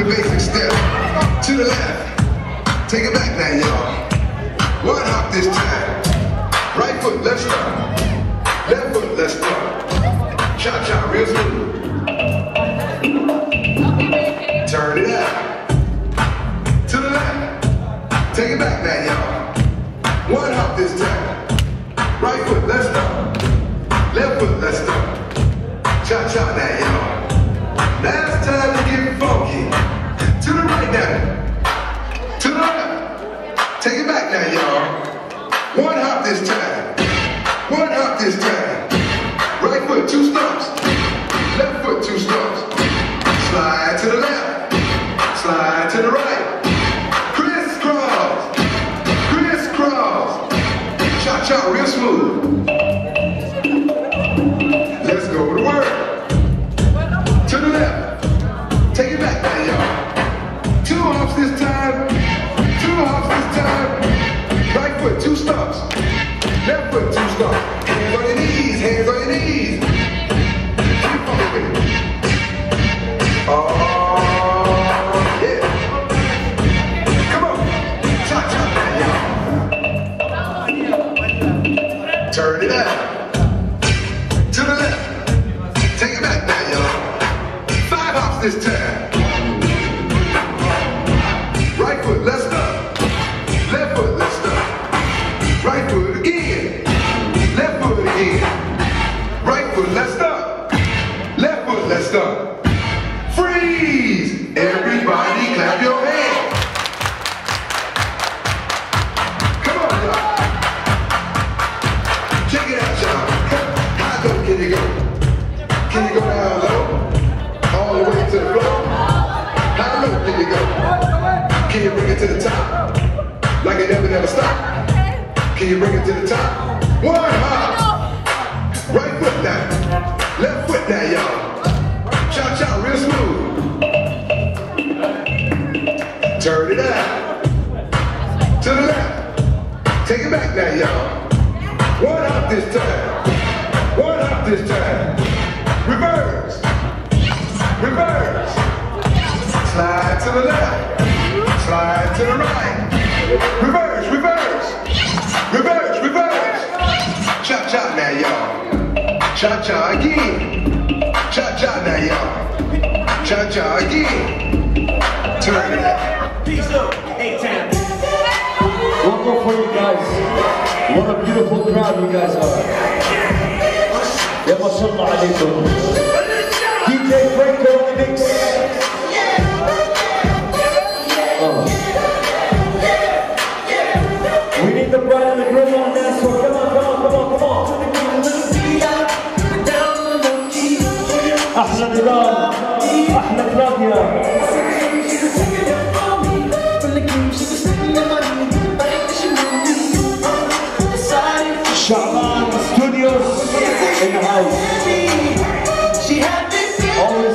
the basic step. To the left. Take it back now, y'all. One hop this time. Right foot, left start. Left foot, left start. Cha-cha, real smooth. Turn it out. To the left. Take it back now, y'all. One hop this time. Right foot, left start. Left foot, left start. Cha-cha now, y'all. Now it's time to get funky. To the right now. To the left. Take it back now, y'all. One hop this time. One hop this time. Right foot, two stumps. Left foot, two stumps. Slide to the left. Slide to the right. Crisscross. Crisscross. Cha-cha, real smooth. Let's go to work. To the left. Take it back now, y'all. Two hops this time. Two hops this time. Right foot, two stumps. Left foot, two stumps. Hands on your knees. Hands on your knees. Keep on with it. Oh, yeah. Come on. Cha-cha now, y'all. Turn it out. To the left. Take it back now, y'all. Five hops this time. Right foot, left stop. Left foot, left stop. Right foot again. Left foot again. Right foot, left stop. Left foot, left stop. Freeze! Everybody clap your hands. Come on, y'all. Check it out, y'all. How low can you go? Can you go down low? All the way to the floor? How low can you go? Can you bring it to the top? Like it never, never stop? Can you bring it to the top? One hop. Right foot now. Left foot now, y'all. Cha-cha, real smooth. Turn it out. To the left. Take it back now, y'all. One hop this time. One hop this time. Reverse. Reverse. Slide to the left. Slide to the right. Reverse, reverse. Reverse, reverse. Cha-cha now, y'all. Cha-cha again. Cha-cha now, y'all. Cha-cha again. Turn it out. Peace up, A-Town. One more for you guys. What a beautiful crowd you guys are. Ya mashallah alaikum. D J Franco on the mix. Oh. We need the bride and the groom on dance floor. Come on, come on, come on, come on. أحلى نظام أحلى كراديا Shaban Studios in the house. Always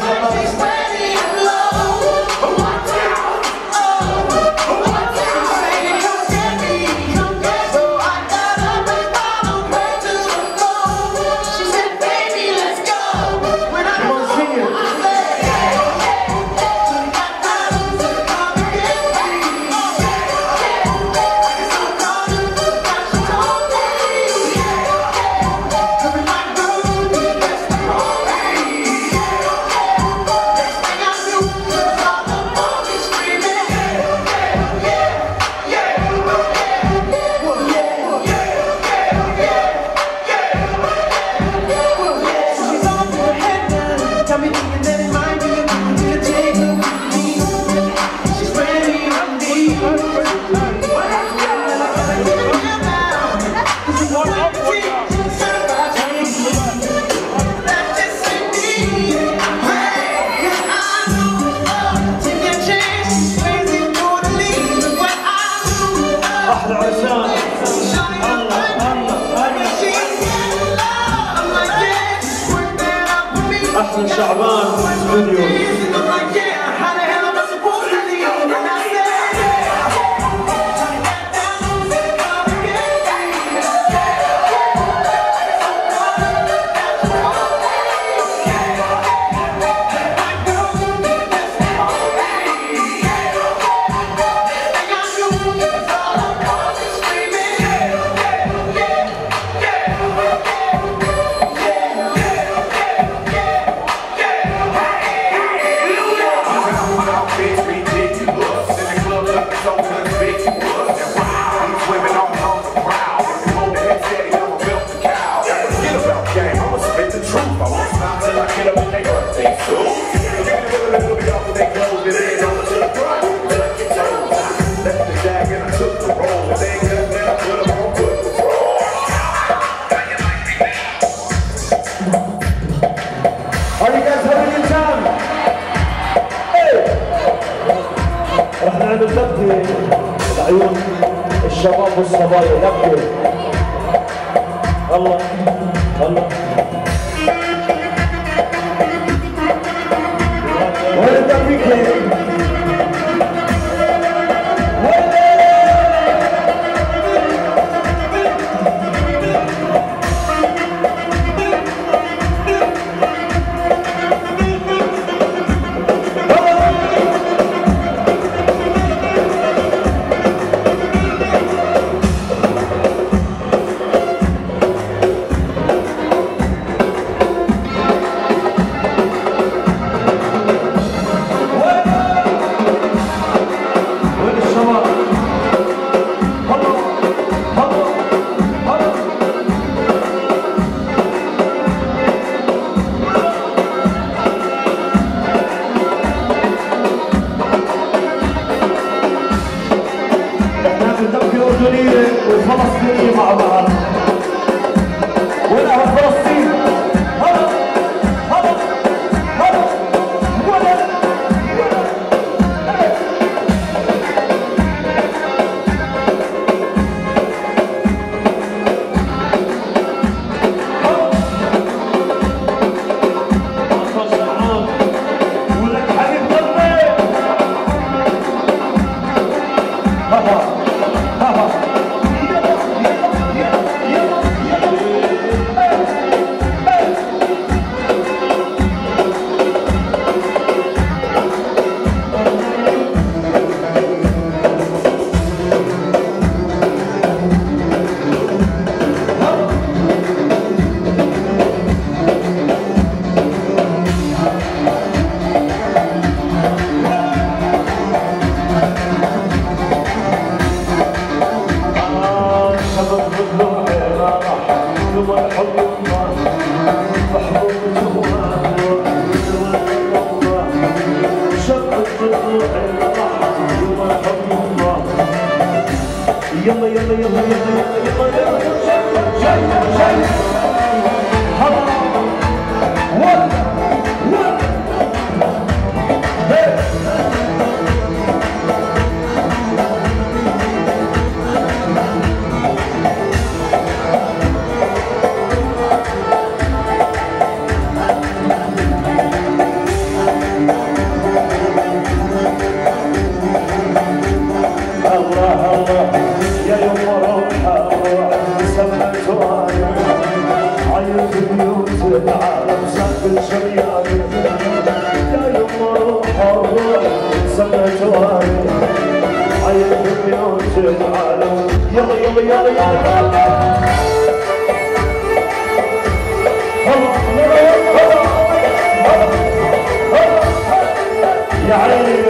أحسن شعبان ستوديو. عيون الشباب والصبايا يبكي. الله الله وين تبكي؟ وفلسطيني مع بعض. وين أهل فلسطين؟ هلا هلا هلا ولا ولك حبيب قلبي. هلا هلا يلا يلا يلا يلا يلا يلا هلا وات وات الله الله يا يوم روحها سميتها عيط بيوت العالم سقف الشريان يا يوم روحها سميتها عيط بيوت العالم يلا يلا يلا يلا يا عيني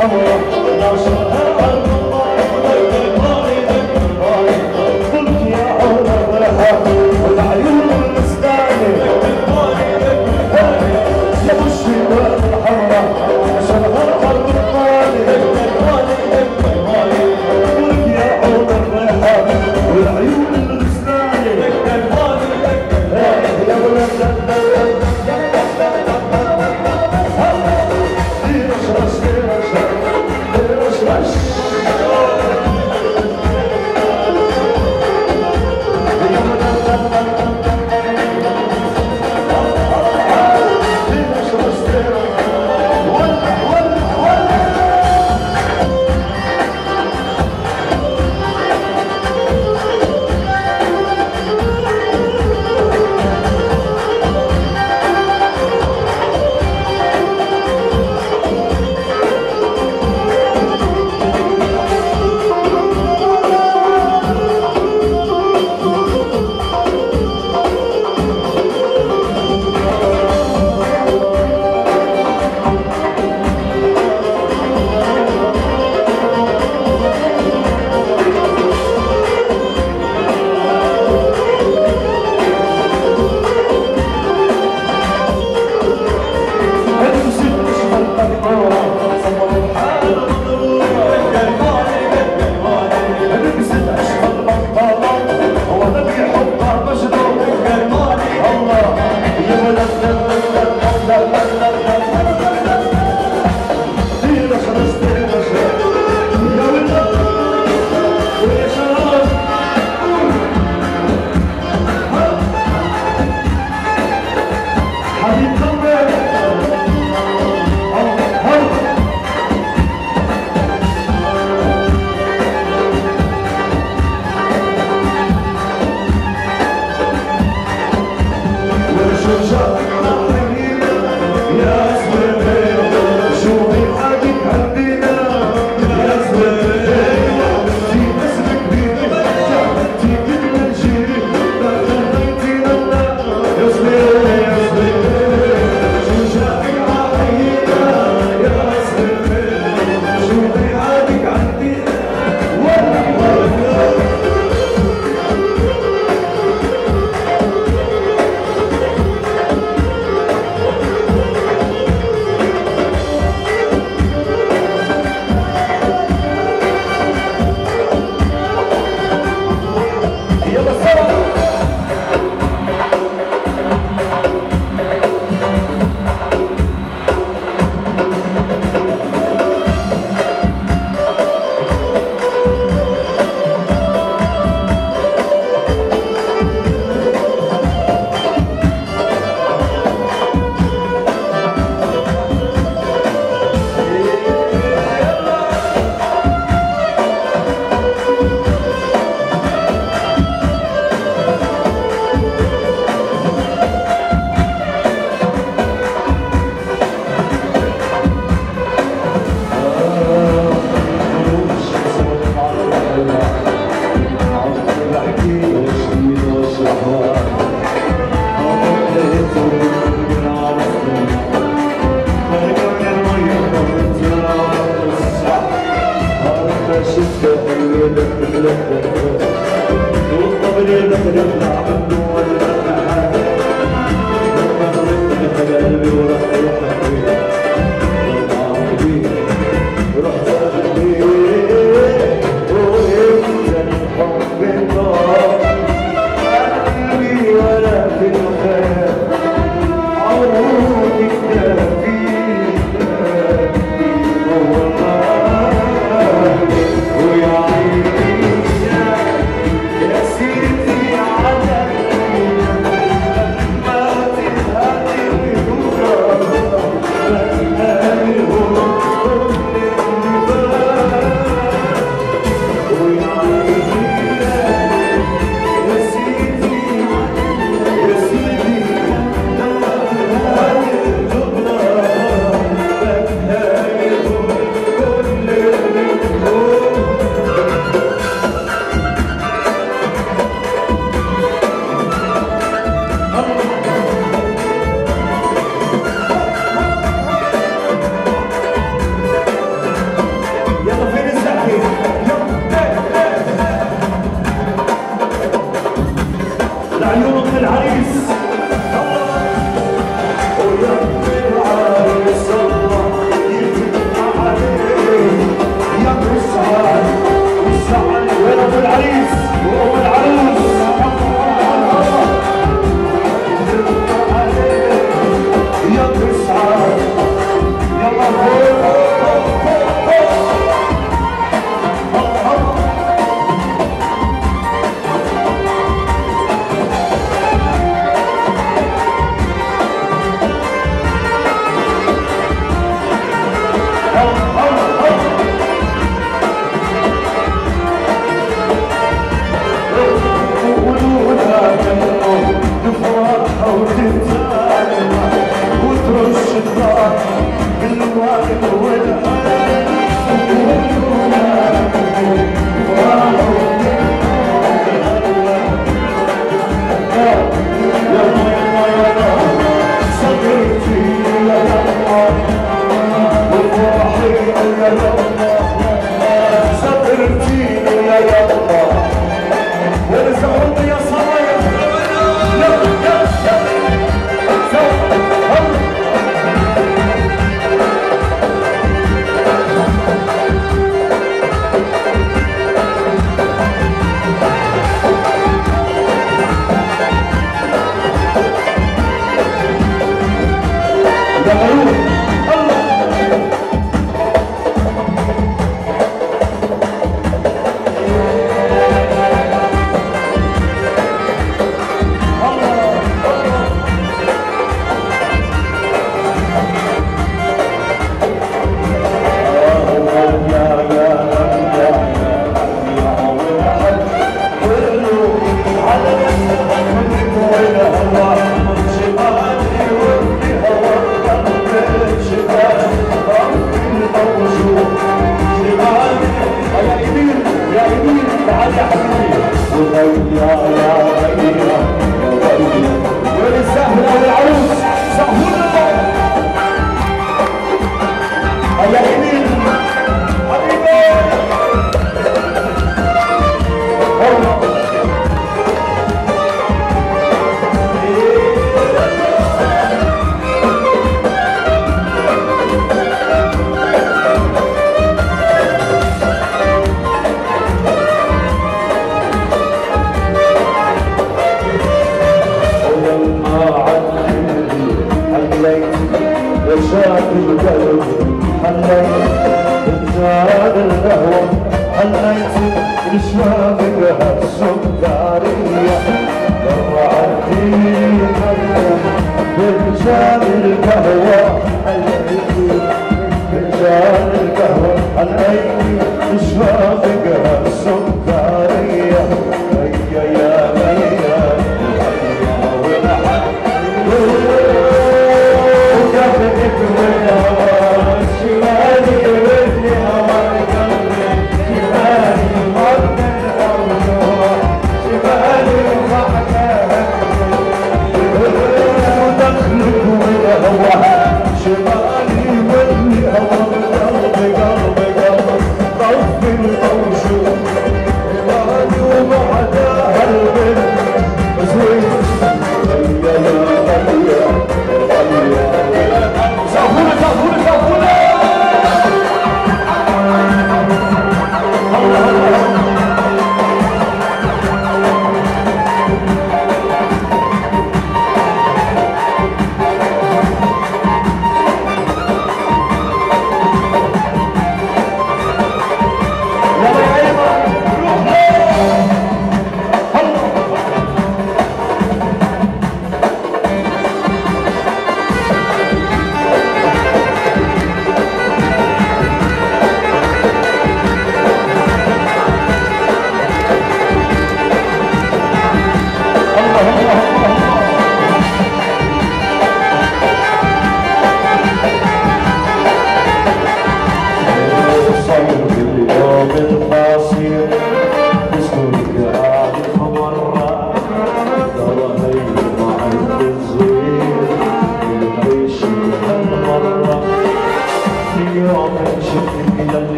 Yeah.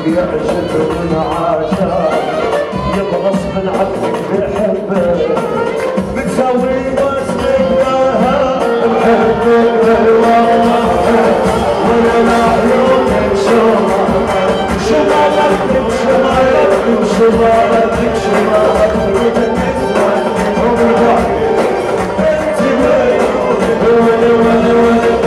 يعشق من عاشق يبقى غصب عنك بحبك بتسوي بس منها بحبك والله وانا لعيونك شمالك شمالك شمالك شمالك شمالك انت وين وين وين وين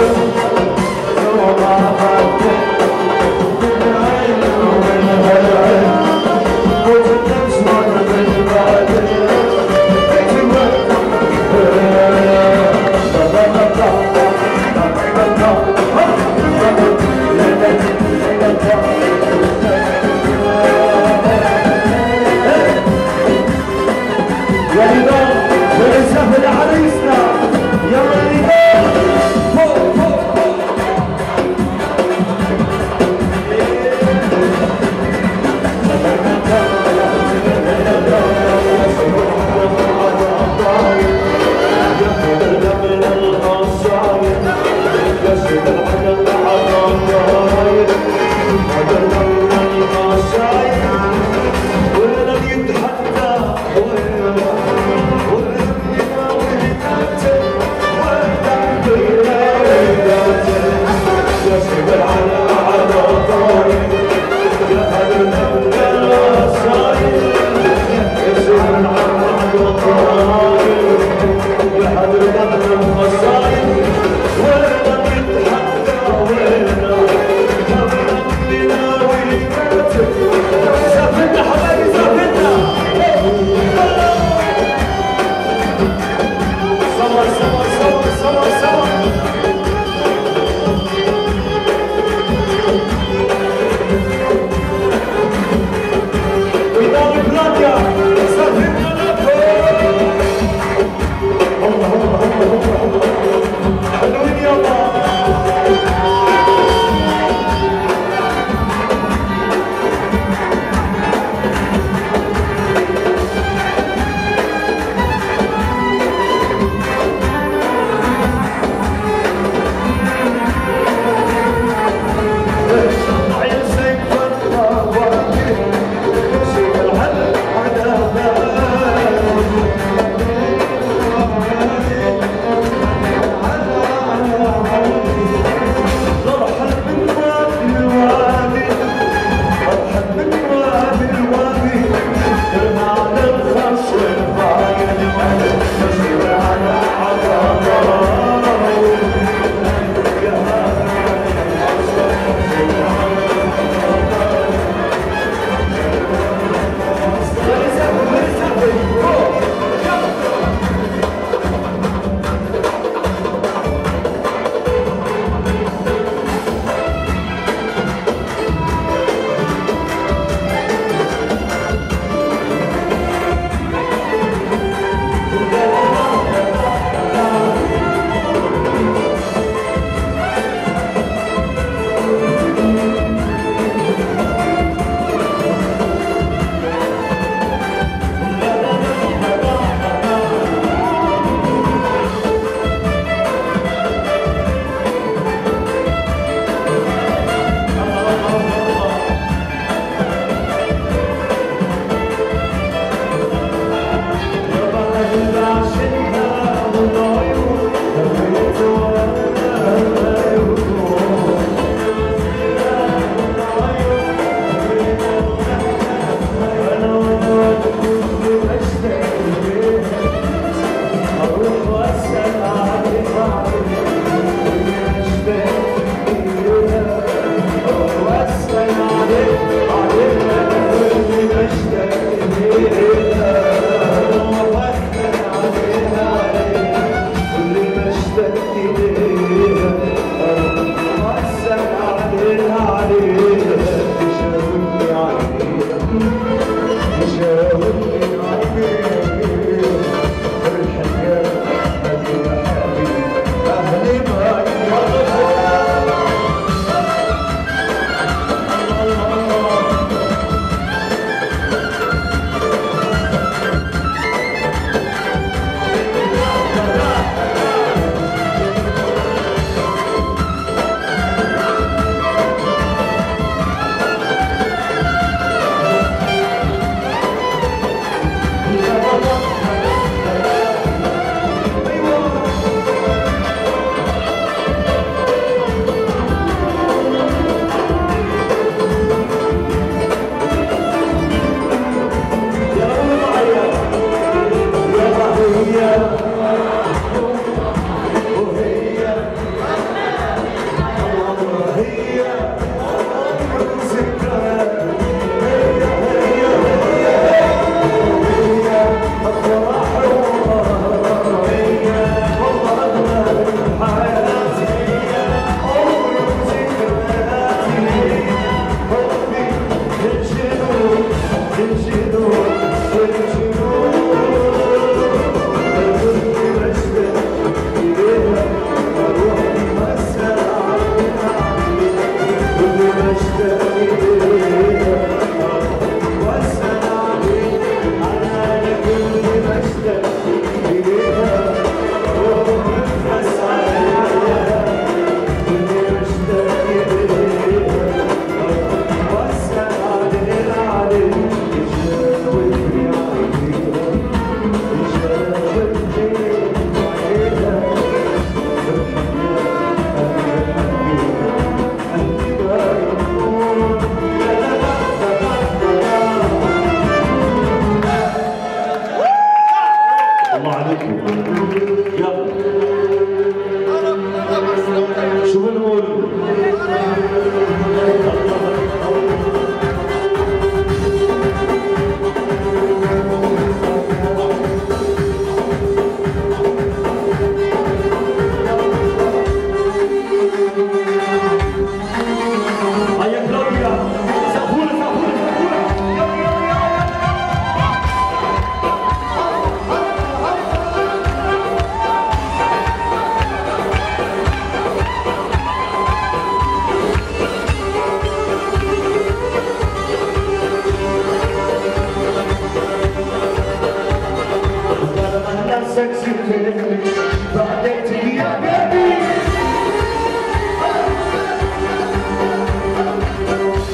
Thank you.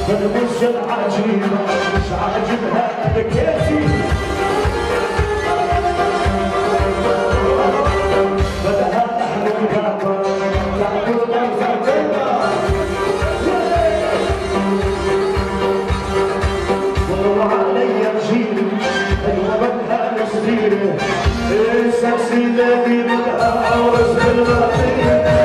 فالمش العجيبة مش عاجبها بكيتي بدها تحلو الكعبة تعبر الفاتنة ولو علي بجيلي أيوة بدها نسيلي السكسي الذي بدها أورث بالباطنة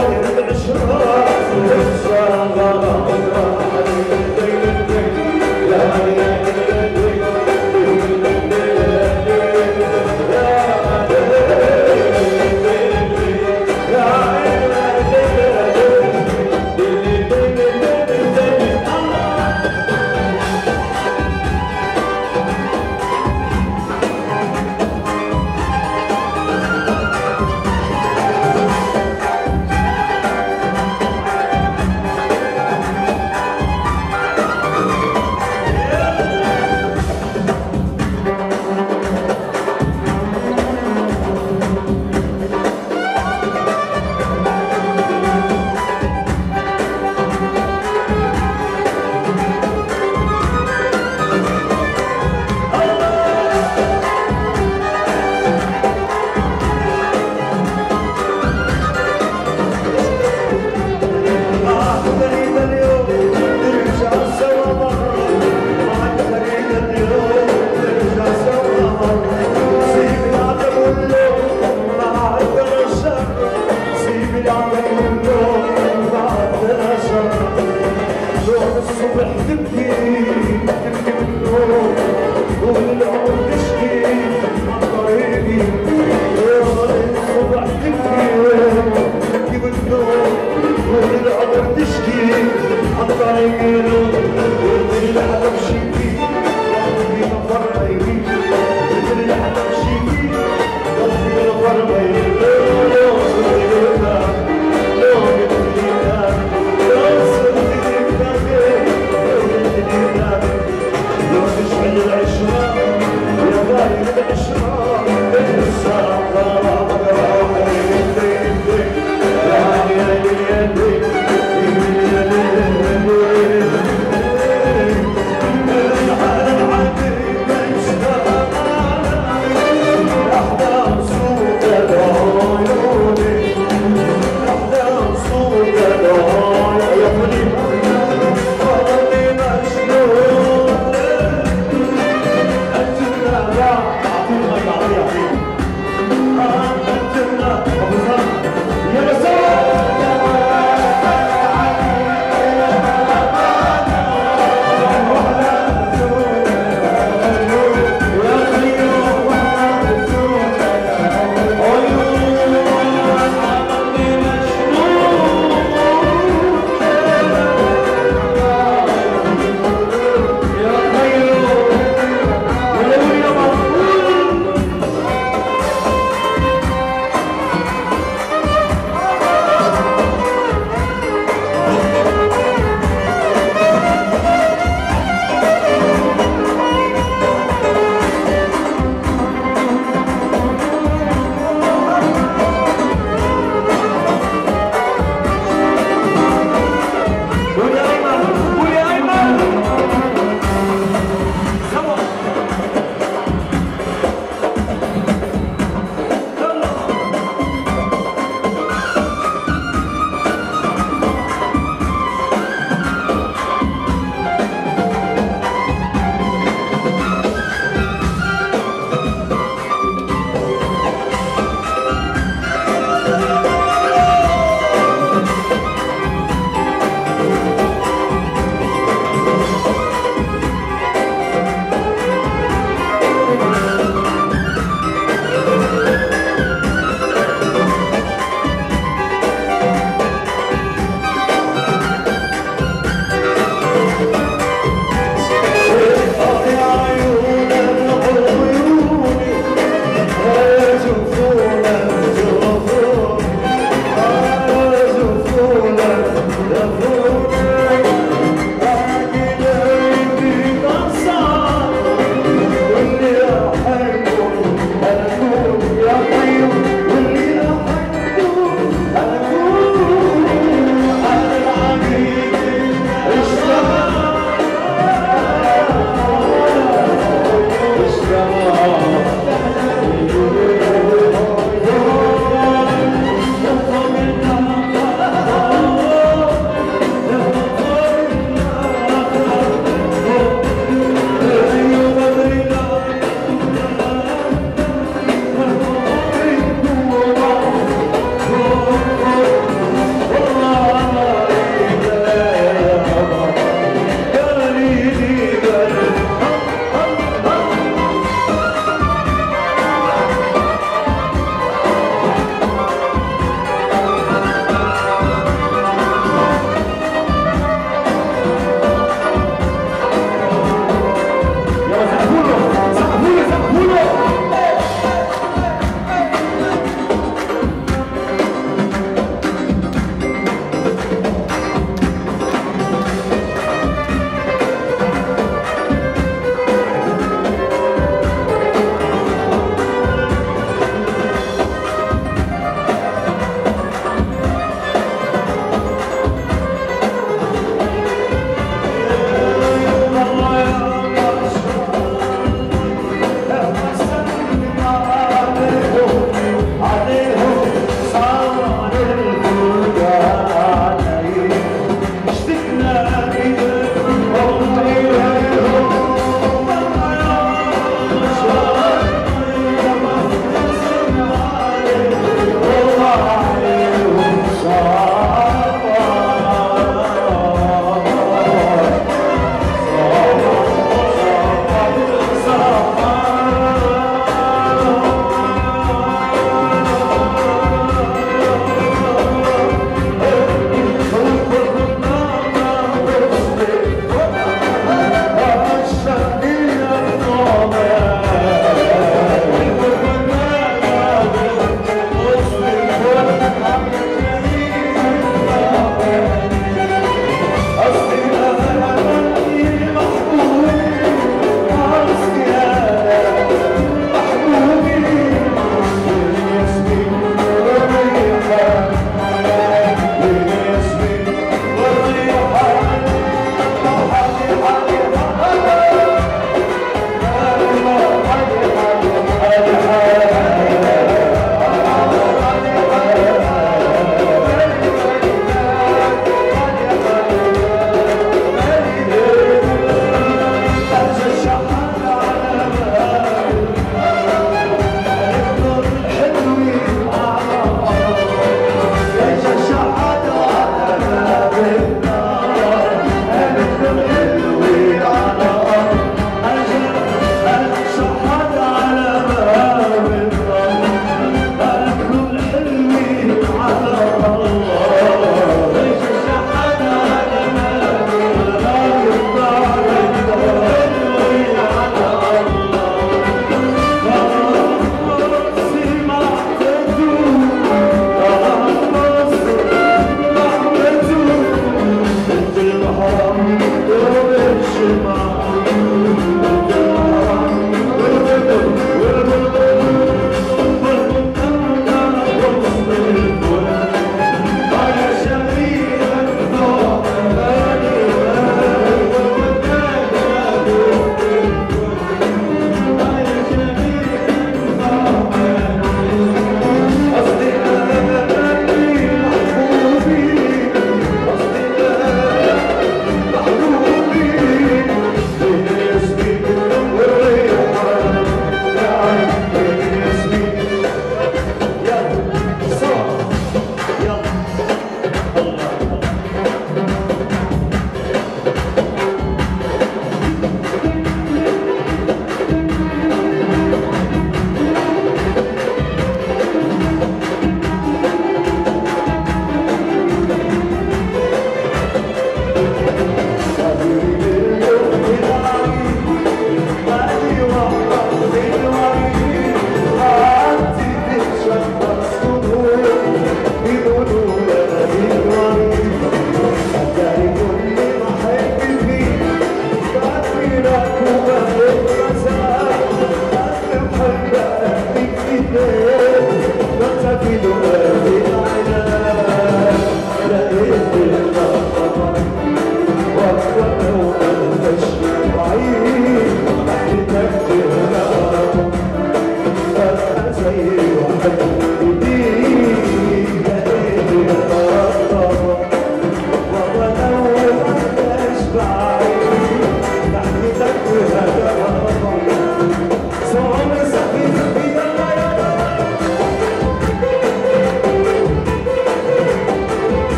Yeah.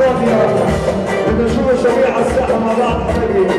كاليفورنيا بدنا نشوف شوية على الساحة مع بعض حبايبي.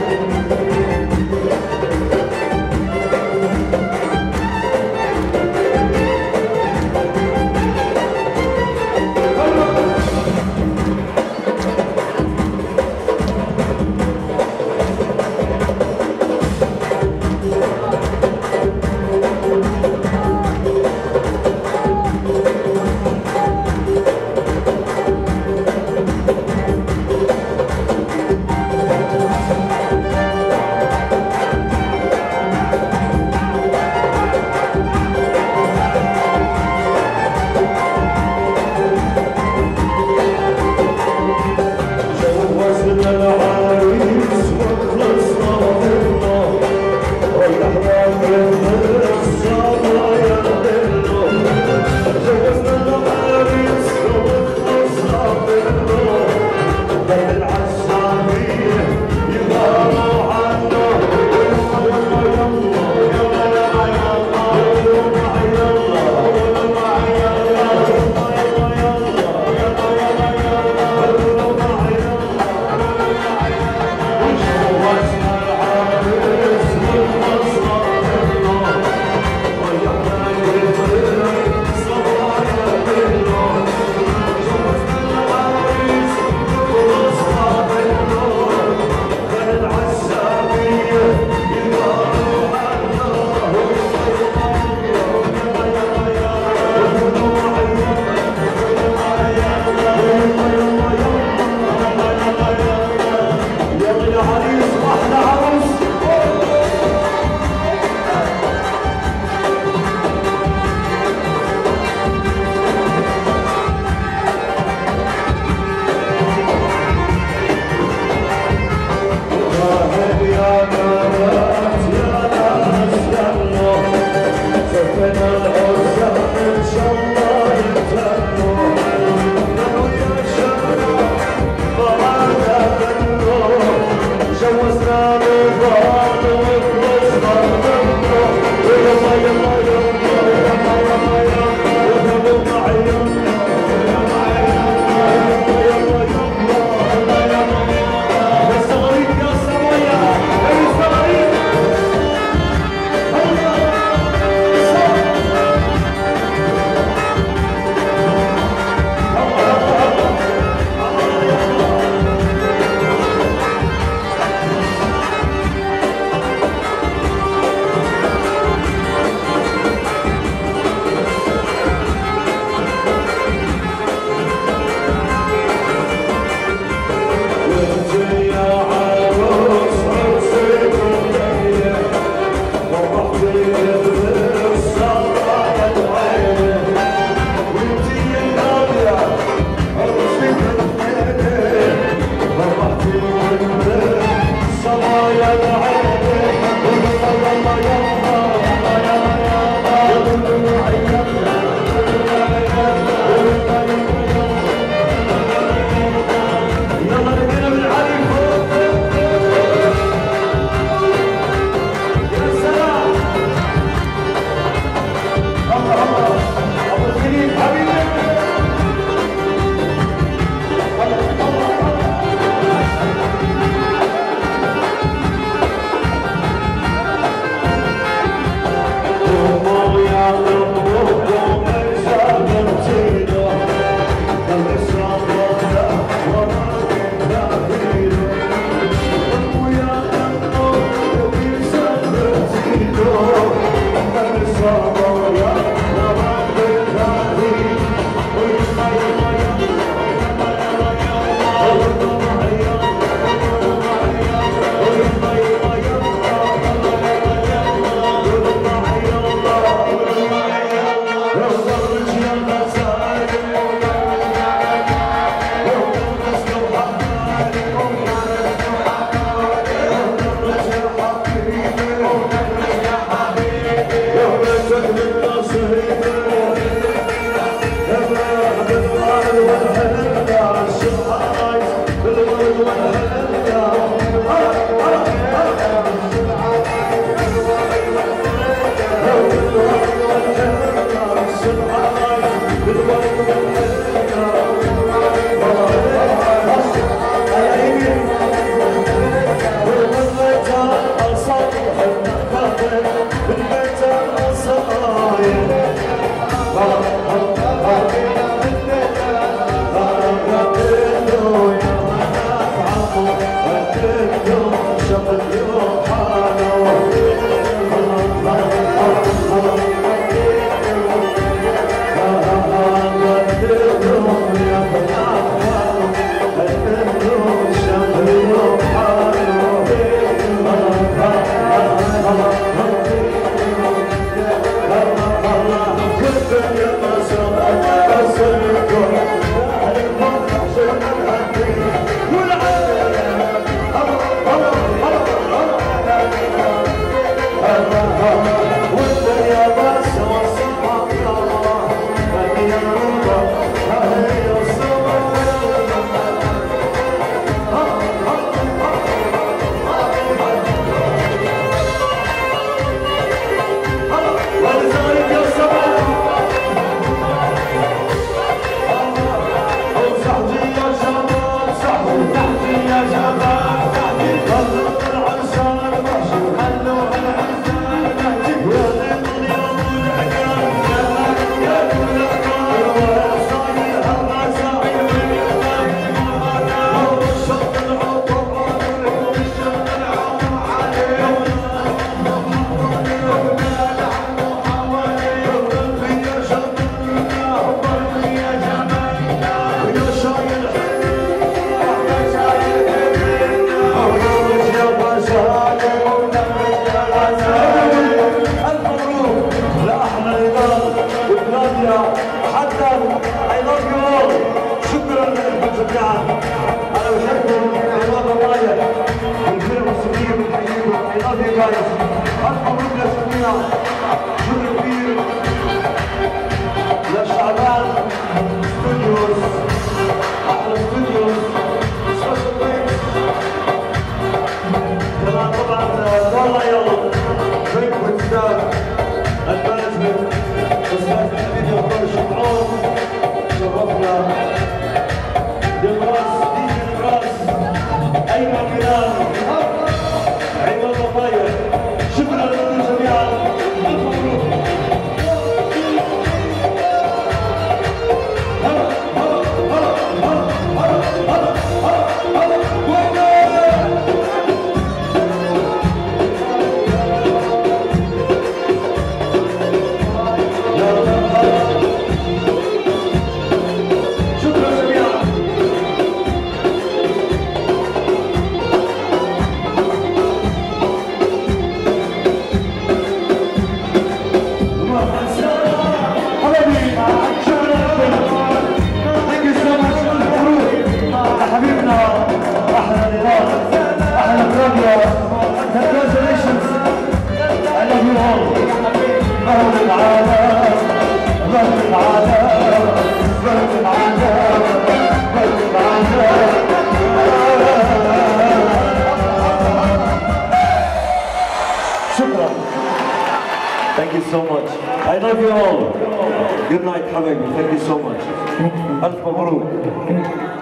الله دراس دين دراس أيمن بلال عوض طاير شكرا لكم جميعا ألف مبروك هلا هلا هلا هلا هلا هلا هلا هلا Congratulations! I love you all. رب العالم رب العالم رب العالم رب العالم. شكرا. Thank you so much. I love you all. Good night, حبايبي. Thank you so much. ألف مبروك.